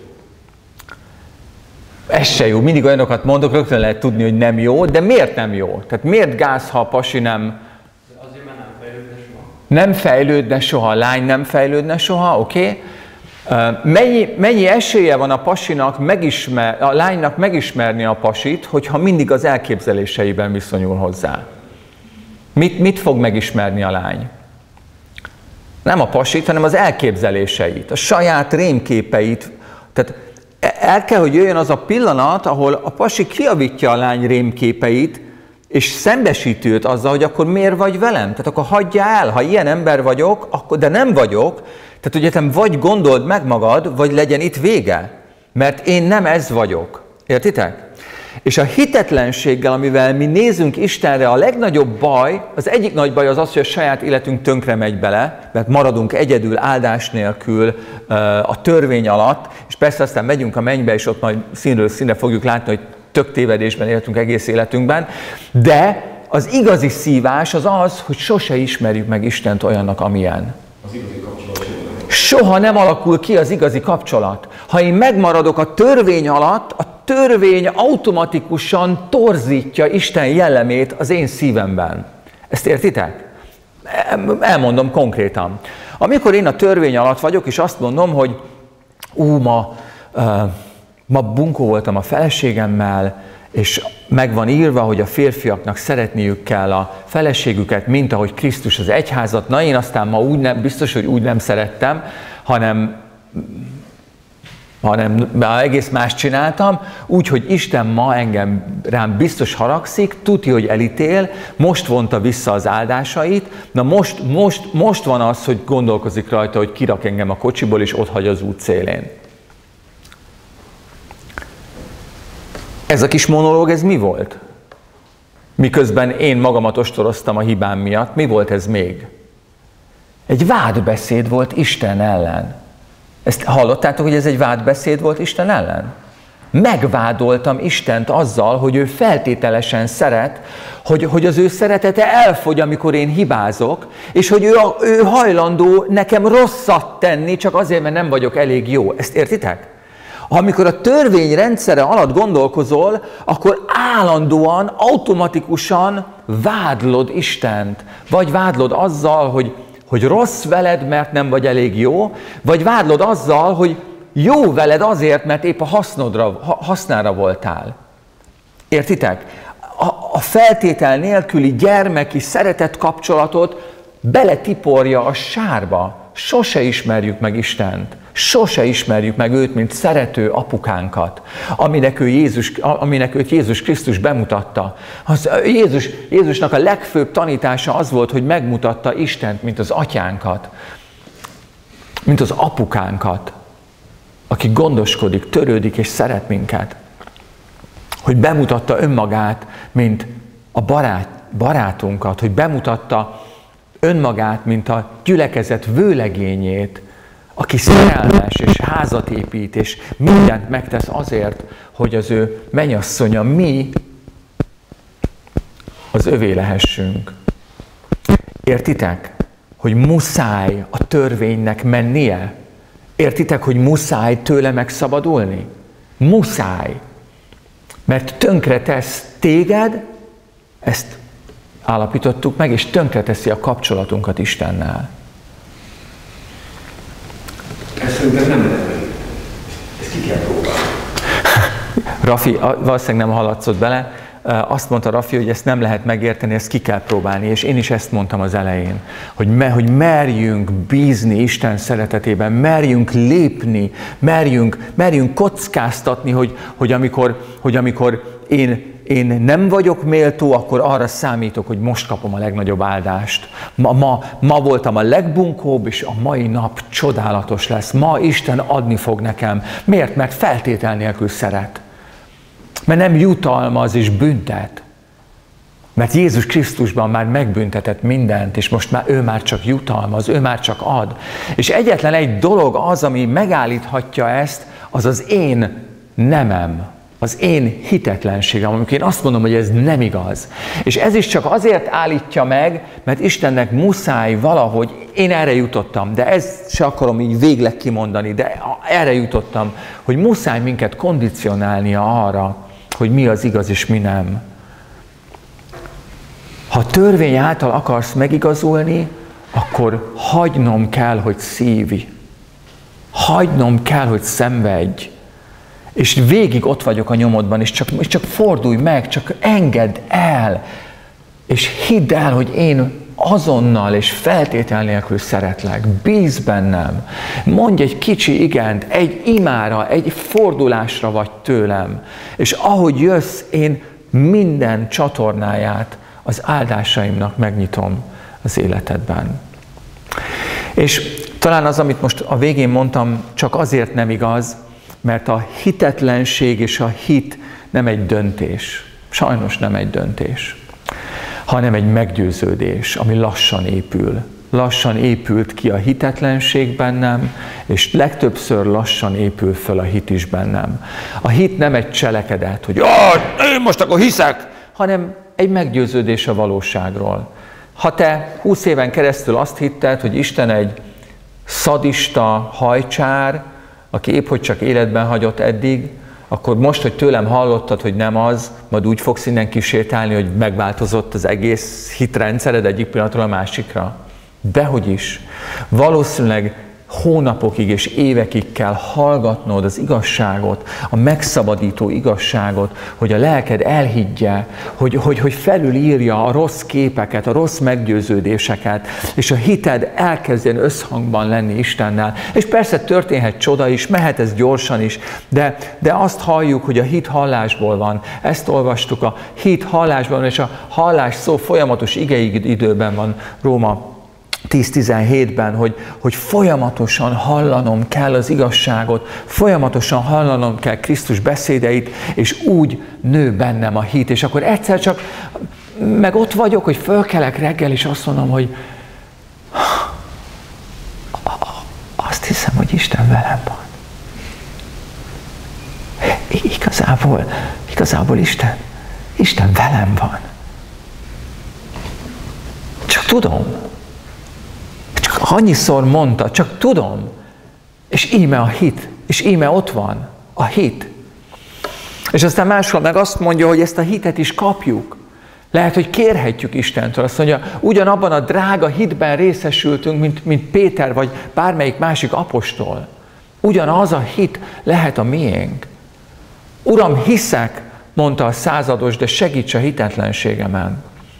Ez se jó. Mindig olyanokat mondok, rögtön lehet tudni, hogy nem jó, de miért nem jó? Tehát miért gáz, ha a pasi nem... Azért, mert nem fejlődne soha. Nem fejlődne soha, a lány nem fejlődne soha, oké? Mennyi esélye van a pasinak a lánynak megismerni a pasit, hogyha mindig az elképzeléseiben viszonyul hozzá? Mit fog megismerni a lány? Nem a pasit, hanem az elképzeléseit, a saját rémképeit. Tehát el kell, hogy jöjjön az a pillanat, ahol a pasi kijavítja a lány rémképeit, és szembesíti őt azzal, hogy akkor miért vagy velem? Tehát akkor hagyja el, ha ilyen ember vagyok, akkor, de nem vagyok, tehát ugye te vagy gondold meg magad, vagy legyen itt vége. Mert én nem ez vagyok. Értitek? És a hitetlenséggel, amivel mi nézünk Istenre, a legnagyobb baj, az egyik nagy baj az az, hogy a saját életünk tönkre megy bele, mert maradunk egyedül, áldás nélkül a törvény alatt, és persze aztán megyünk a mennybe, és ott majd színről színre fogjuk látni, hogy tök tévedésben éltünk egész életünkben, de az igazi szívás az az, hogy sose ismerjük meg Istent olyannak, amilyen. Az igazi kapcsolat. Soha nem alakul ki az igazi kapcsolat. Ha én megmaradok a törvény alatt, a törvény automatikusan torzítja Isten jellemét az én szívemben. Ezt értitek? Elmondom konkrétan. Amikor én a törvény alatt vagyok, és azt mondom, hogy ma bunkó voltam a feleségemmel, és meg van írva, hogy a férfiaknak szeretniük kell a feleségüket, mint ahogy Krisztus az egyházat. Na én aztán ma biztos, hogy úgy nem szerettem, hanem egész más csináltam, úgyhogy Isten ma rám biztos haragszik, tudja, hogy elítél, most vonta vissza az áldásait, na most van az, hogy gondolkozik rajta, hogy kirak engem a kocsiból, és ott hagy az út szélén. Ez a kis monológ, ez mi volt? Miközben én magamat ostoroztam a hibám miatt, mi volt ez még? Egy vádbeszéd volt Isten ellen. Ezt hallottátok, hogy ez egy vádbeszéd volt Isten ellen? Megvádoltam Istent azzal, hogy ő feltételesen szeret, hogy az ő szeretete elfogy, amikor én hibázok, és hogy ő hajlandó nekem rosszat tenni, csak azért, mert nem vagyok elég jó. Ezt értitek? Amikor a törvény rendszere alatt gondolkozol, akkor állandóan, automatikusan vádlod Istent. Vagy vádlod azzal, hogy rossz veled, mert nem vagy elég jó, vagy vádlod azzal, hogy jó veled azért, mert épp a hasznára voltál. Értitek? A feltétel nélküli gyermeki szeretet kapcsolatot beletiporja a sárba. Sose ismerjük meg Istent. Sose ismerjük meg őt, mint szerető apukánkat, aminek őt Jézus Krisztus bemutatta. Jézusnak a legfőbb tanítása az volt, hogy megmutatta Istent, mint az atyánkat, mint az apukánkat, aki gondoskodik, törődik és szeret minket. Hogy bemutatta önmagát, mint a barátunkat, hogy bemutatta önmagát, mint a gyülekezet vőlegényét, aki szerelmes és házat épít, és mindent megtesz azért, hogy az ő mennyasszonya, mi az övé lehessünk. Értitek? hogy muszáj a törvénynek mennie? Értitek, hogy muszáj tőle megszabadulni? Muszáj. Mert tönkretesz téged, ezt állapítottuk meg, és tönkreteszi a kapcsolatunkat Istennel. Ezt szerintem nem lehet meg. Ezt ki kell próbálni. Rafi, valószínűleg nem hallatszott bele, azt mondta Rafi, hogy ezt nem lehet megérteni, ezt ki kell próbálni, és én is ezt mondtam az elején, hogy merjünk bízni Isten szeretetében, merjünk lépni, merjünk kockáztatni, hogy amikor én nem vagyok méltó, akkor arra számítok, hogy most kapom a legnagyobb áldást. Ma voltam a legbunkóbb, és a mai nap csodálatos lesz. Ma Isten adni fog nekem. Miért? Mert feltétel nélkül szeret. Mert nem jutalmaz és büntet. Mert Jézus Krisztusban már megbüntetett mindent, és most ő már csak jutalmaz, ő már csak ad. És egyetlen egy dolog az, ami megállíthatja ezt, az az én nemem, az én hitetlenségem, amikor én azt mondom, hogy ez nem igaz. És ez is csak azért állítja meg, mert Istennek muszáj valahogy, én erre jutottam, de ezt se akarom így végleg kimondani, de erre jutottam, hogy muszáj minket kondicionálnia arra, hogy mi az igaz és mi nem. Ha törvény által akarsz megigazulni, akkor hagynom kell, hogy szívj. Hagynom kell, hogy szenvedj. És végig ott vagyok a nyomodban, és csak fordulj meg, csak engedd el. És hidd el, hogy én azonnal és feltétel nélkül szeretlek. Bízz bennem. Mondj egy kicsi igent, egy imára, egy fordulásra vagy tőlem. És ahogy jössz, én minden csatornáját az áldásaimnak megnyitom az életedben. És talán az, amit most a végén mondtam, csak azért nem igaz, mert a hitetlenség és a hit nem egy döntés. Sajnos nem egy döntés, hanem egy meggyőződés, ami lassan épül. Lassan épült ki a hitetlenség bennem, és legtöbbször lassan épül föl a hit is bennem. A hit nem egy cselekedet, hogy én most akkor hiszek, hanem egy meggyőződés a valóságról. Ha te 20 éven keresztül azt hitted, hogy Isten egy szadista hajcsár, aki épp hogy csak életben hagyott eddig, akkor most, hogy tőlem hallottad, hogy nem az, majd úgy fogsz innen kísértálni, hogy megváltozott az egész hitrendszered egyik pillanatról a másikra. Dehogy is. Valószínűleg hónapokig és évekig kell hallgatnod az igazságot, a megszabadító igazságot, hogy a lelked elhiggye, hogy felülírja a rossz képeket, a rossz meggyőződéseket, és a hited elkezdjen összhangban lenni Istennel. És persze történhet csoda is, mehet ez gyorsan is, de azt halljuk, hogy a hit hallásból van. Ezt olvastuk, a hit hallásból van, és a hallás szó folyamatos igei időben van Róma 10-17-ben, hogy folyamatosan hallanom kell az igazságot, folyamatosan hallanom kell Krisztus beszédeit, és úgy nő bennem a hit. És akkor egyszer csak meg ott vagyok, hogy fölkelek reggel, és azt mondom, hogy azt hiszem, hogy Isten velem van. Igazából Isten velem van. Csak tudom. Annyiszor mondta, csak tudom, és íme a hit, és íme ott van, a hit. És aztán máshol meg azt mondja, hogy ezt a hitet is kapjuk. Lehet, hogy kérhetjük Istentől. Azt mondja, ugyanabban a drága hitben részesültünk, mint Péter, vagy bármelyik másik apostol. Ugyanaz a hit lehet a miénk. Uram, hiszek, mondta a százados, de segíts a hitetlenségemen.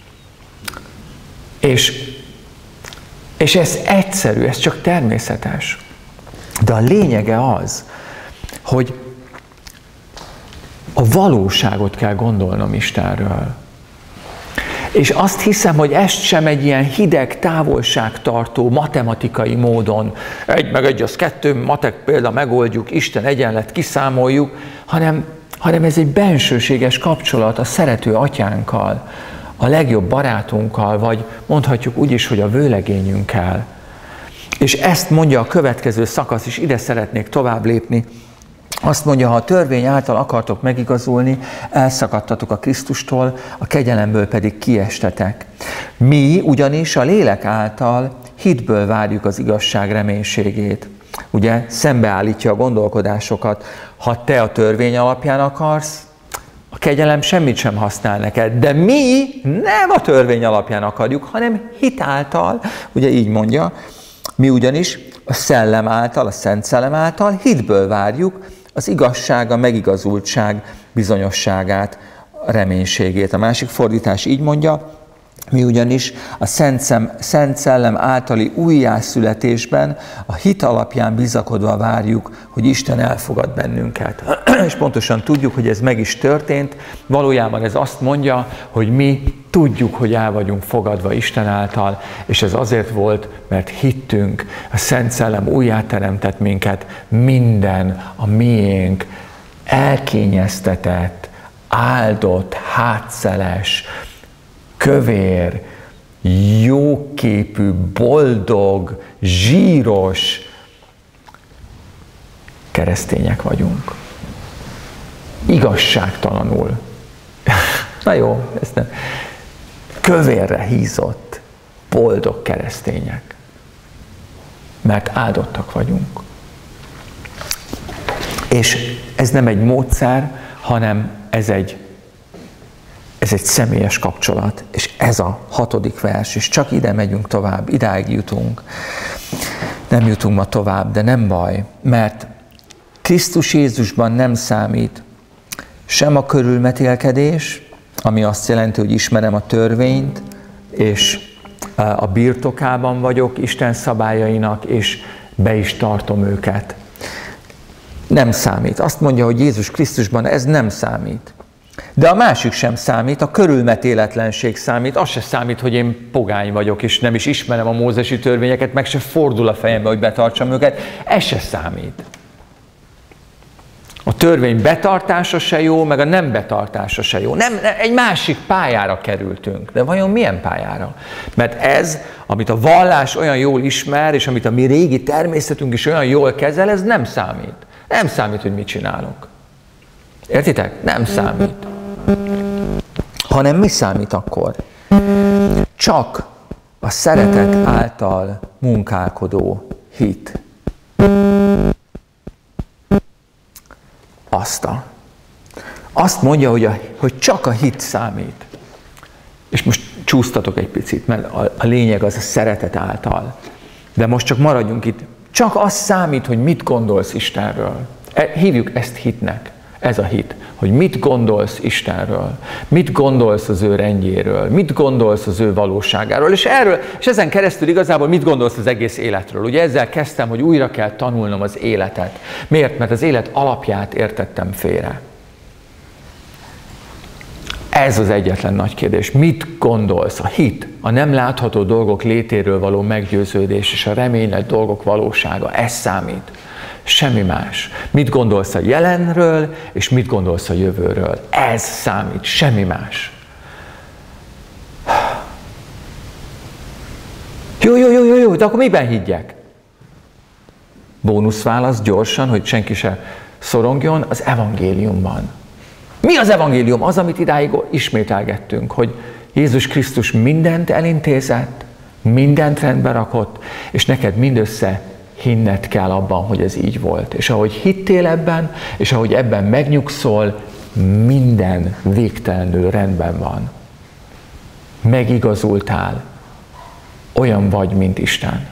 És ez egyszerű, ez csak természetes. De a lényege az, hogy a valóságot kell gondolnom Istenről. És azt hiszem, hogy ezt sem egy ilyen hideg, távolságtartó, matematikai módon, 1 + 1 = 2, matek példa megoldjuk, Isten egyenlet kiszámoljuk, hanem ez egy bensőséges kapcsolat a szerető atyánkkal, a legjobb barátunkkal, vagy mondhatjuk úgy is, hogy a vőlegényünkkel. És ezt mondja a következő szakasz, és ide szeretnék tovább lépni. Azt mondja, ha a törvény által akartok megigazulni, elszakadtatok a Krisztustól, a kegyelemből pedig kiestetek. Mi ugyanis a lélek által hitből várjuk az igazság reménységét. Ugye szembeállítja a gondolkodásokat. Ha te a törvény alapján akarsz, a kegyelem semmit sem használ neked, de mi nem a törvény alapján akarjuk, hanem hit által, ugye így mondja, mi ugyanis a szellem által, a Szent Szellem által hitből várjuk az igazság, a megigazultság bizonyosságát, a reménységét. A másik fordítás így mondja, mi ugyanis a Szent Szellem általi újjászületésben a hit alapján bizakodva várjuk, hogy Isten elfogad bennünket. És pontosan tudjuk, hogy ez meg is történt. Valójában ez azt mondja, hogy mi tudjuk, hogy el vagyunk fogadva Isten által, és ez azért volt, mert hittünk, a Szent Szellem újjáteremtett minket, minden a miénk elkényeztetett, áldott, hátszeles, kövér, jóképű, boldog, zsíros keresztények vagyunk. Igazságtalanul. Na jó, ezt nem. Kövérre hízott, boldog keresztények. Mert áldottak vagyunk. És ez nem egy módszer, hanem ez egy személyes kapcsolat, és ez a 6. vers, és csak ide megyünk tovább, idáig jutunk. Nem jutunk ma tovább, de nem baj, mert Krisztus Jézusban nem számít sem a körülmetélkedés, ami azt jelenti, hogy ismerem a törvényt, és a birtokában vagyok Isten szabályainak, és be is tartom őket. Nem számít. Azt mondja, hogy Jézus Krisztusban ez nem számít. De a másik sem számít, a körülmetéletlenség számít, az se számít, hogy én pogány vagyok, és nem is ismerem a mózesi törvényeket, meg se fordul a fejembe, hogy betartsam őket, ez se számít. A törvény betartása se jó, meg a nem betartása se jó. Nem, egy másik pályára kerültünk. De vajon milyen pályára? Mert ez, amit a vallás olyan jól ismer, és amit a mi régi természetünk is olyan jól kezel, ez nem számít. Nem számít, hogy mit csinálok. Értitek? Nem számít. Hanem mi számít akkor? Csak a szeretet által munkálkodó hit. Azt mondja, hogy csak a hit számít. És most csúsztatok egy picit, mert a lényeg az a szeretet által. De most csak maradjunk itt. Csak az számít, hogy mit gondolsz Istenről. Hívjuk ezt hitnek. Ez a hit, hogy mit gondolsz Istenről, mit gondolsz az ő rendjéről, mit gondolsz az ő valóságáról, és ezen keresztül igazából mit gondolsz az egész életről. Ugye ezzel kezdtem, hogy újra kell tanulnom az életet. Miért? Mert az élet alapját értettem félre. Ez az egyetlen nagy kérdés. Mit gondolsz? A hit, a nem látható dolgok létéről való meggyőződés és a reményelt dolgok valósága, ez számít. Semmi más. Mit gondolsz a jelenről, és mit gondolsz a jövőről. Ez számít, semmi más. Jó, de akkor miben higgyek? Bónuszválasz gyorsan, hogy senki se szorongjon, az evangéliumban. Mi az evangélium? Az, amit idáig ismételgettünk, hogy Jézus Krisztus mindent elintézett, mindent rendbe rakott, és neked mindössze hinned kell abban, hogy ez így volt. És ahogy hittél ebben, és ahogy ebben megnyugszol, minden végtelenül rendben van. Megigazultál. Olyan vagy, mint Isten.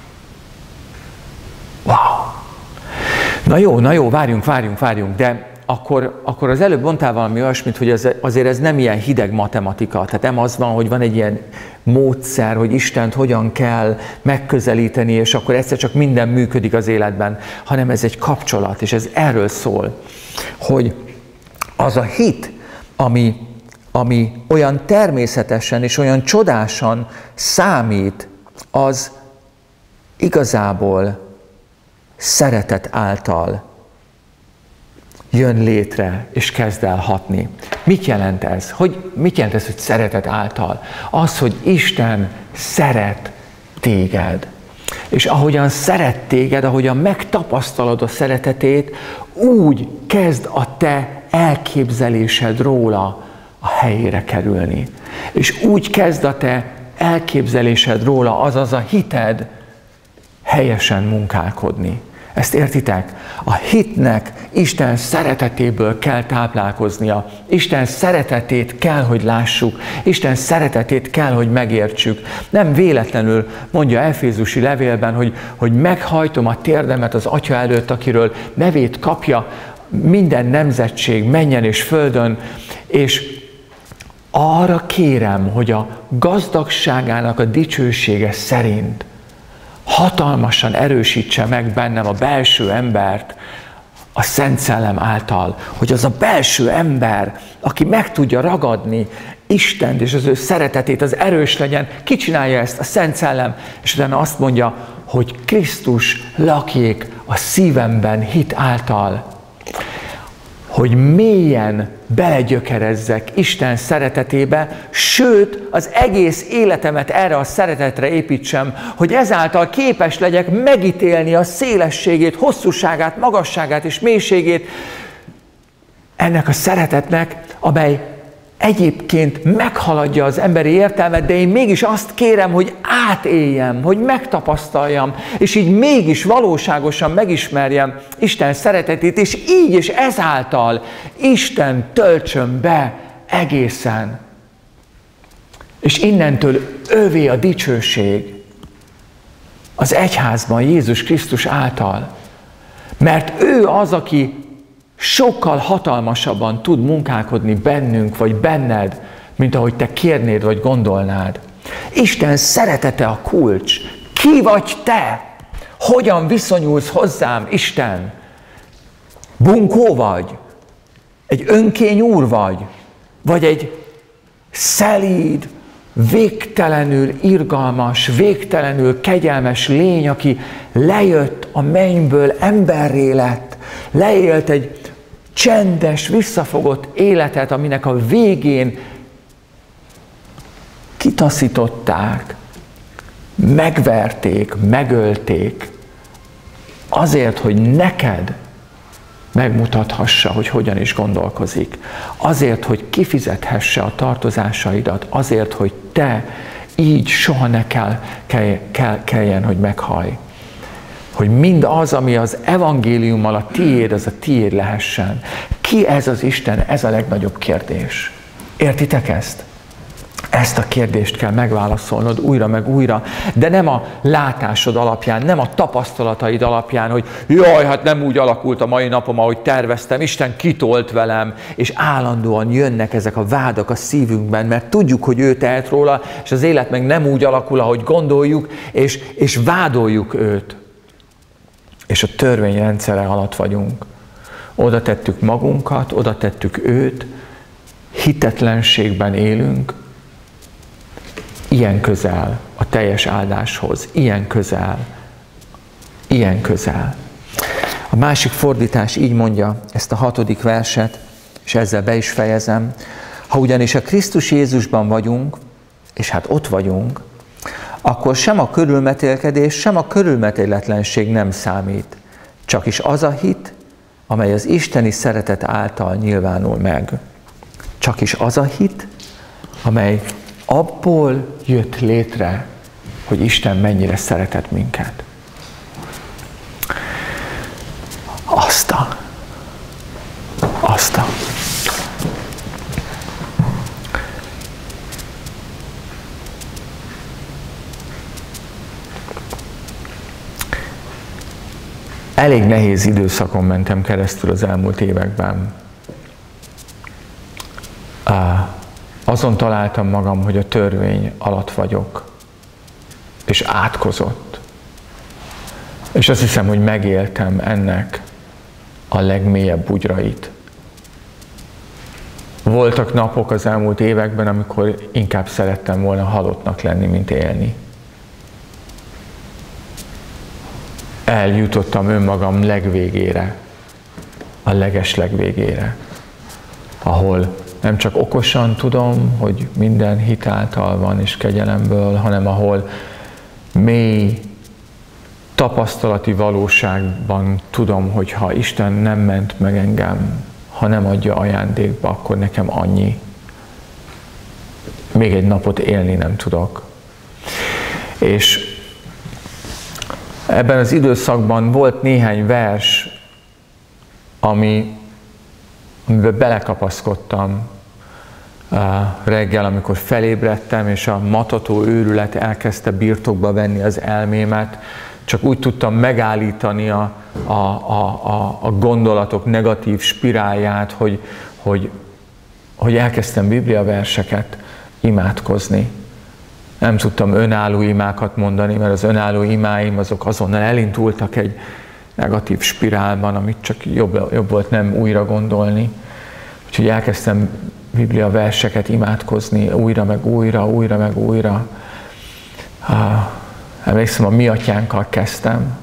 Wow! Na jó, várjunk, de akkor az előbb mondtál valami olyasmit, hogy azért ez nem ilyen hideg matematika. Tehát nem az van, hogy van egy ilyen módszer, hogy Istent hogyan kell megközelíteni, és akkor egyszer csak minden működik az életben, hanem ez egy kapcsolat, és ez erről szól, hogy az a hit, ami olyan természetesen és olyan csodásan számít, az igazából szeretet által jön létre, és kezd el hatni. Mit jelent ez? Mit jelent ez, hogy szeretet által? Az, hogy Isten szeret téged. És ahogyan szeret téged, ahogyan megtapasztalod a szeretetét, úgy kezd a te elképzelésed róla a helyére kerülni. És úgy kezd a te elképzelésed róla, azaz a hited helyesen munkálkodni. Ezt értitek? A hitnek Isten szeretetéből kell táplálkoznia. Isten szeretetét kell, hogy lássuk. Isten szeretetét kell, hogy megértsük. Nem véletlenül mondja Efézusi levélben, hogy meghajtom a térdemet az Atya előtt, akiről nevét kapja minden nemzetség mennyen és földön, és arra kérem, hogy a gazdagságának a dicsősége szerint hatalmasan erősítse meg bennem a belső embert a Szent Szellem által, hogy az a belső ember, aki meg tudja ragadni Istent és az ő szeretetét, az erős legyen. Ki csinálja ezt? A Szent Szellem. És utána azt mondja, hogy Krisztus lakjék a szívemben hit által. Hogy mélyen belegyökerezzek Isten szeretetébe, sőt, az egész életemet erre a szeretetre építsem, hogy ezáltal képes legyek megítélni a szélességét, hosszúságát, magasságát és mélységét ennek a szeretetnek, amely egyébként meghaladja az emberi értelmet, de én mégis azt kérem, hogy átéljem, hogy megtapasztaljam, és így mégis valóságosan megismerjem Isten szeretetét, és így és ezáltal Isten töltsön be egészen. És innentől övé a dicsőség az egyházban Jézus Krisztus által. Mert ő az, aki sokkal hatalmasabban tud munkálkodni bennünk, vagy benned, mint ahogy te kérnéd, vagy gondolnád. Isten szeretete a kulcs. Ki vagy te? Hogyan viszonyulsz hozzám, Isten? Bunkó vagy? Egy önkény úr vagy? Vagy egy szelíd, végtelenül irgalmas, végtelenül kegyelmes lény, aki lejött a mennyből, emberré lett, leélt egy csendes, visszafogott életet, aminek a végén kitaszították, megverték, megölték, azért, hogy neked megmutathassa, hogy hogyan is gondolkozik. Azért, hogy kifizethesse a tartozásaidat, azért, hogy te így soha ne kelljen, hogy meghallj. Hogy mind az, ami az evangéliummal a tiéd, az a tiéd lehessen. Ki ez az Isten? Ez a legnagyobb kérdés. Értitek ezt? Ezt a kérdést kell megválaszolnod újra meg újra, de nem a látásod alapján, nem a tapasztalataid alapján, hogy jaj, hát nem úgy alakult a mai napom, ahogy terveztem, Isten kitolt velem, és állandóan jönnek ezek a vádak a szívünkben, mert tudjuk, hogy ő tehet róla, és az élet meg nem úgy alakul, ahogy gondoljuk, és vádoljuk őt. És a törvény rendszere alatt vagyunk. Oda tettük magunkat, oda tettük őt, hitetlenségben élünk, ilyen közel a teljes áldáshoz, ilyen közel, ilyen közel. A másik fordítás így mondja ezt a 6. verset, és ezzel be is fejezem. Ha ugyanis a Krisztus Jézusban vagyunk, és hát ott vagyunk, akkor sem a körülmetélkedés, sem a körülmetéletlenség nem számít. Csak is az a hit, amely az isteni szeretet által nyilvánul meg. Csak is az a hit, amely abból jött létre, hogy Isten mennyire szeretett minket. Azt a. Elég nehéz időszakon mentem keresztül az elmúlt években. Azon találtam magam, hogy a törvény alatt vagyok, és átkozott. És azt hiszem, hogy megéltem ennek a legmélyebb bugyrait. Voltak napok az elmúlt években, amikor inkább szerettem volna halottnak lenni, mint élni. Eljutottam önmagam legvégére, a legeslegvégére, ahol nem csak okosan tudom, hogy minden hit által van és kegyelemből, hanem ahol mély tapasztalati valóságban tudom, hogy ha Isten nem ment meg engem, ha nem adja ajándékba, akkor nekem annyi. Még egy napot élni nem tudok. És ebben az időszakban volt néhány vers, amiben belekapaszkodtam reggel, amikor felébredtem, és a matató őrület elkezdte birtokba venni az elmémet. Csak úgy tudtam megállítani a gondolatok negatív spirálját, hogy elkezdtem bibliaverseket imádkozni. Nem tudtam önálló imákat mondani, mert az önálló imáim azok azonnal elindultak egy negatív spirálban, amit csak jobb volt nem újra gondolni. Úgyhogy elkezdtem bibliaverseket imádkozni újra meg újra, újra meg újra. Emlékszem, a Mi Atyánkkal kezdtem.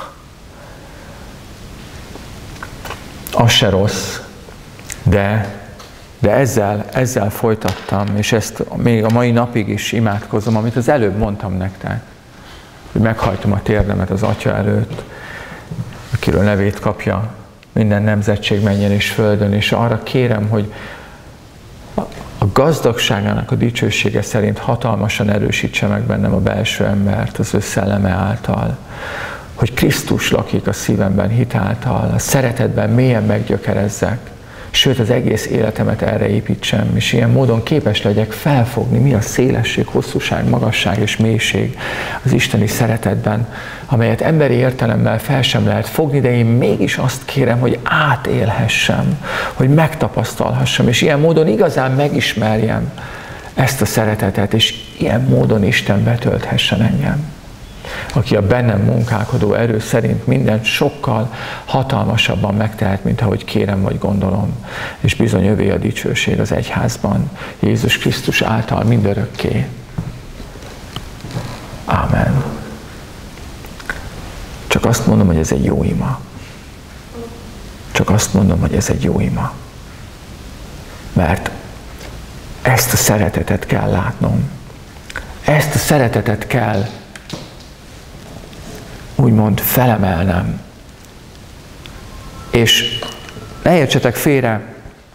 Az se rossz, de ezzel folytattam, és ezt még a mai napig is imádkozom, amit az előbb mondtam nektek, hogy meghajtom a térdemet az Atya előtt, akiről nevét kapja minden nemzetség menjen és földön, és arra kérem, hogy a gazdagságának a dicsősége szerint hatalmasan erősítse meg bennem a belső embert az ő szelleme által, hogy Krisztus lakik a szívemben hitáltal, a szeretetben mélyen meggyökerezzek, sőt az egész életemet erre építsem, és ilyen módon képes legyek felfogni, mi a szélesség, hosszúság, magasság és mélység az isteni szeretetben, amelyet emberi értelemmel fel sem lehet fogni, de én mégis azt kérem, hogy átélhessem, hogy megtapasztalhassam, és ilyen módon igazán megismerjem ezt a szeretetet, és ilyen módon Isten betölthessen engem, aki a bennem munkálkodó erő szerint mindent sokkal hatalmasabban megtehet, mint ahogy kérem vagy gondolom. És bizony övé a dicsőség az egyházban, Jézus Krisztus által mindörökké. Ámen. Csak azt mondom, hogy ez egy jó ima. Csak azt mondom, hogy ez egy jó ima. Mert ezt a szeretetet kell látnom. Ezt a szeretetet kell úgymond felemelnem. És ne értsetek félre,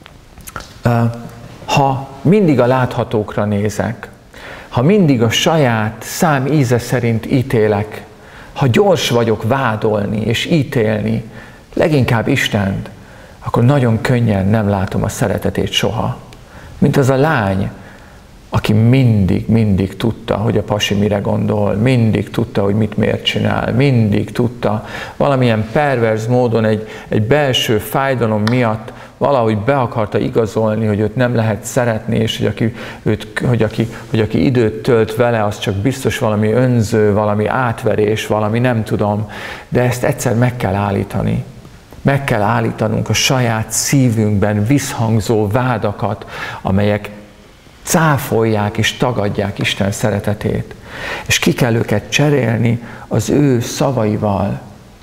ha mindig a láthatókra nézek, ha mindig a saját szám íze szerint ítélek, ha gyors vagyok vádolni és ítélni, leginkább Istent, akkor nagyon könnyen nem látom a szeretetét soha. Mint az a lány, aki mindig tudta, hogy a pasi mire gondol, mindig tudta, hogy mit miért csinál, mindig tudta, valamilyen perverz módon egy belső fájdalom miatt valahogy be akarta igazolni, hogy őt nem lehet szeretni, és hogy aki időt tölt vele, az csak biztos valami önző, valami átverés, valami nem tudom, de ezt egyszer meg kell állítani. Meg kell állítanunk a saját szívünkben visszhangzó vádakat, amelyek cáfolják és tagadják Isten szeretetét. És ki kell őket cserélni az ő szavaival,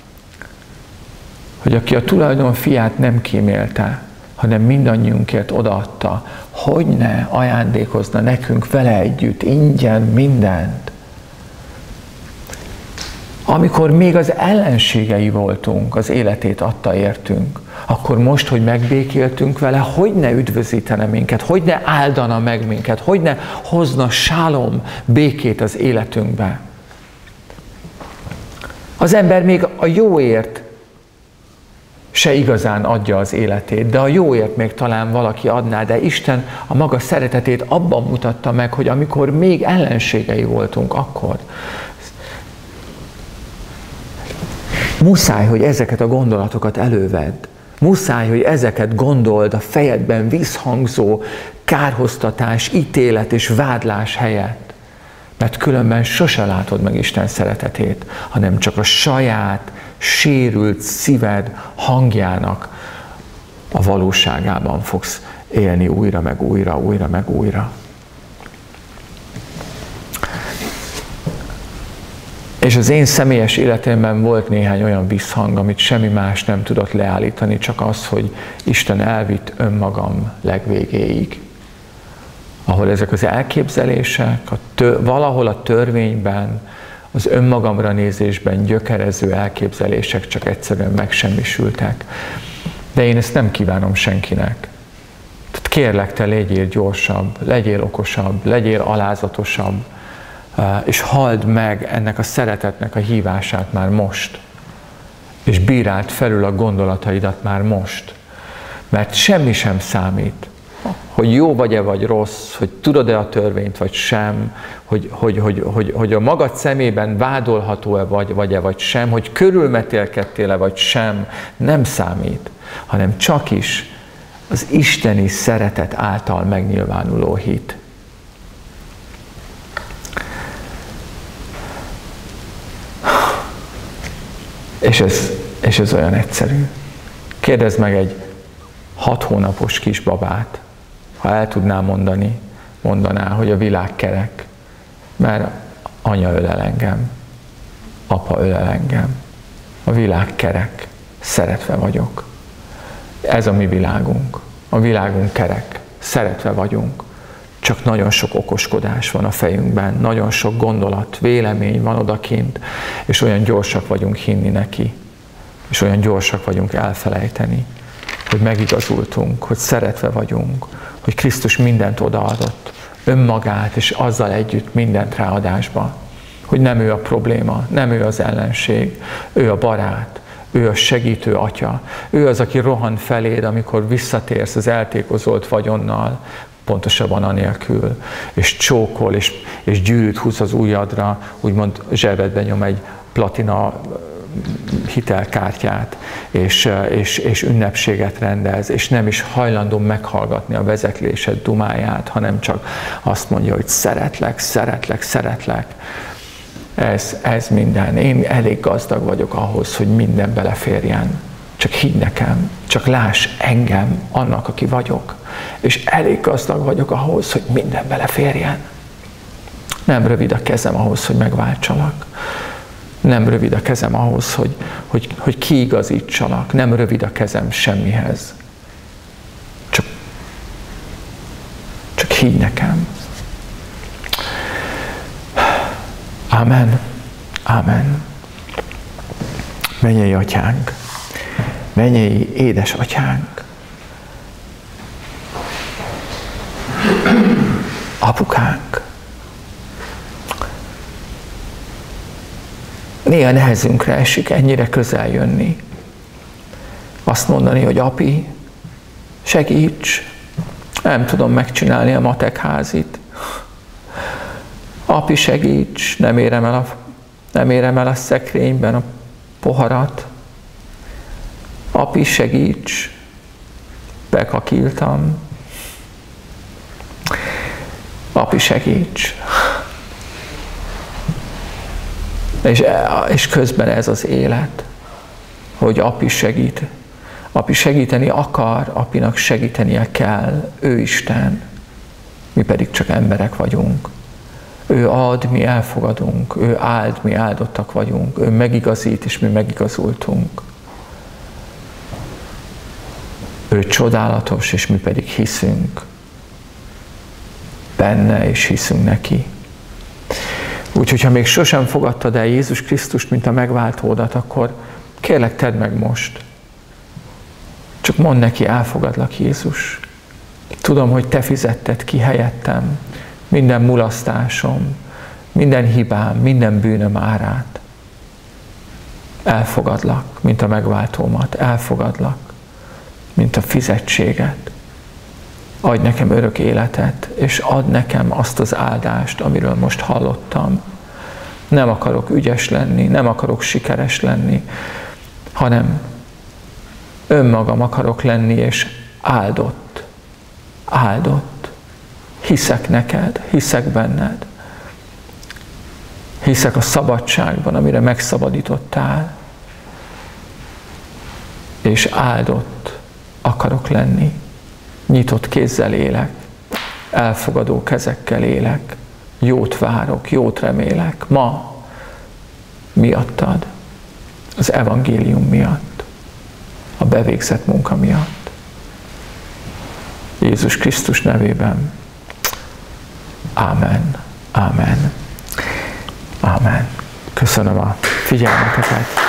hogy aki a tulajdon fiát nem kímélte, hanem mindannyiunkért odaadta, hogy ne ajándékozna nekünk vele együtt ingyen mindent. Amikor még az ellenségei voltunk, az életét adta értünk, akkor most, hogy megbékéltünk vele, hogy ne üdvözítene minket, hogy ne áldana meg minket, hogy ne hozna sálom, békét az életünkbe. Az ember még a jóért se igazán adja az életét, de a jóért még talán valaki adná, de Isten a maga szeretetét abban mutatta meg, hogy amikor még ellenségei voltunk, akkor muszáj, hogy ezeket a gondolatokat elővedd. Muszáj, hogy ezeket gondold a fejedben visszhangzó kárhoztatás, ítélet és vádlás helyett. Mert különben sose látod meg Isten szeretetét, hanem csak a saját sérült szíved hangjának a valóságában fogsz élni újra, meg újra, újra, meg újra. És az én személyes életemben volt néhány olyan visszhang, amit semmi más nem tudott leállítani, csak az, hogy Isten elvitt önmagam legvégéig. Ahol ezek az elképzelések, valahol a törvényben, az önmagamra nézésben gyökerező elképzelések csak egyszerűen megsemmisültek. De én ezt nem kívánom senkinek. Tehát kérlek, te legyél gyorsabb, legyél okosabb, legyél alázatosabb, és halld meg ennek a szeretetnek a hívását már most, és bíráld felül a gondolataidat már most, mert semmi sem számít, hogy jó vagy-e vagy rossz, hogy tudod-e a törvényt vagy sem, hogy a magad szemében vádolható-e vagy-e vagy sem, hogy körülmetélkedtél-e vagy sem, nem számít, hanem csak is az isteni szeretet által megnyilvánuló hit. És ez olyan egyszerű. Kérdezd meg egy 6 hónapos kisbabát, ha el tudná mondani, mondaná, hogy a világ kerek, mert anya ölel engem, apa ölel engem, a világ kerek, szeretve vagyok. Ez a mi világunk. A világunk kerek, szeretve vagyunk. Csak nagyon sok okoskodás van a fejünkben, nagyon sok gondolat, vélemény van odakint, és olyan gyorsak vagyunk hinni neki, és olyan gyorsak vagyunk elfelejteni, hogy megigazultunk, hogy szeretve vagyunk, hogy Krisztus mindent odaadott, önmagát, és azzal együtt mindent ráadásba, hogy nem ő a probléma, nem ő az ellenség, ő a barát, ő a segítő atya, ő az, aki rohan feléd, amikor visszatérsz az eltékozolt vagyonnal, pontosabban anélkül, és csókol, és gyűrűt húz az ujjadra, úgymond zsebedbe nyom egy platina hitelkártyát, és ünnepséget rendez, és nem is hajlandó meghallgatni a vezeklésed dumáját, hanem csak azt mondja, hogy szeretlek, szeretlek, szeretlek. Ez minden. Én elég gazdag vagyok ahhoz, hogy minden beleférjen. Csak higgy nekem, csak láss engem, annak, aki vagyok, és elég gazdag vagyok ahhoz, hogy minden beleférjen. Nem rövid a kezem ahhoz, hogy megváltsalak. Nem rövid a kezem ahhoz, hogy kiigazítsalak. Nem rövid a kezem semmihez. Csak higgy nekem. Amen. Amen. Mennyei atyánk, mennyei édesatyánk, apukánk, néha nehezünkre esik ennyire közel jönni. Azt mondani, hogy api, segíts, nem tudom megcsinálni a matekházit. Api, segíts, nem érem el a szekrényben a poharat. Api, segíts, bekakiltam. Api, segíts. És közben ez az élet, hogy api segít. Api segíteni akar, apinak segítenie kell, ő Isten, mi pedig csak emberek vagyunk. Ő ad, mi elfogadunk, ő áld, mi áldottak vagyunk, ő megigazít, és mi megigazultunk. Ő csodálatos, és mi pedig hiszünk benne, és hiszünk neki. Úgyhogy, ha még sosem fogadtad el Jézus Krisztust, mint a megváltódat, akkor kérlek, tedd meg most. Csak mondd neki, elfogadlak, Jézus. Tudom, hogy te fizetted ki helyettem minden mulasztásom, minden hibám, minden bűnöm árát. Elfogadlak, mint a megváltómat. Elfogadlak, mint a fizetséget. Adj nekem örök életet, és add nekem azt az áldást, amiről most hallottam. Nem akarok ügyes lenni, nem akarok sikeres lenni, hanem önmagam akarok lenni, és áldott. Áldott. Hiszek neked, hiszek benned. Hiszek a szabadságban, amire megszabadítottál. És áldott akarok lenni. Nyitott kézzel élek, elfogadó kezekkel élek, jót várok, jót remélek ma miattad, az evangélium miatt, a bevégzett munka miatt. Jézus Krisztus nevében. Ámen. Ámen. Ámen. Köszönöm a figyelmeteket.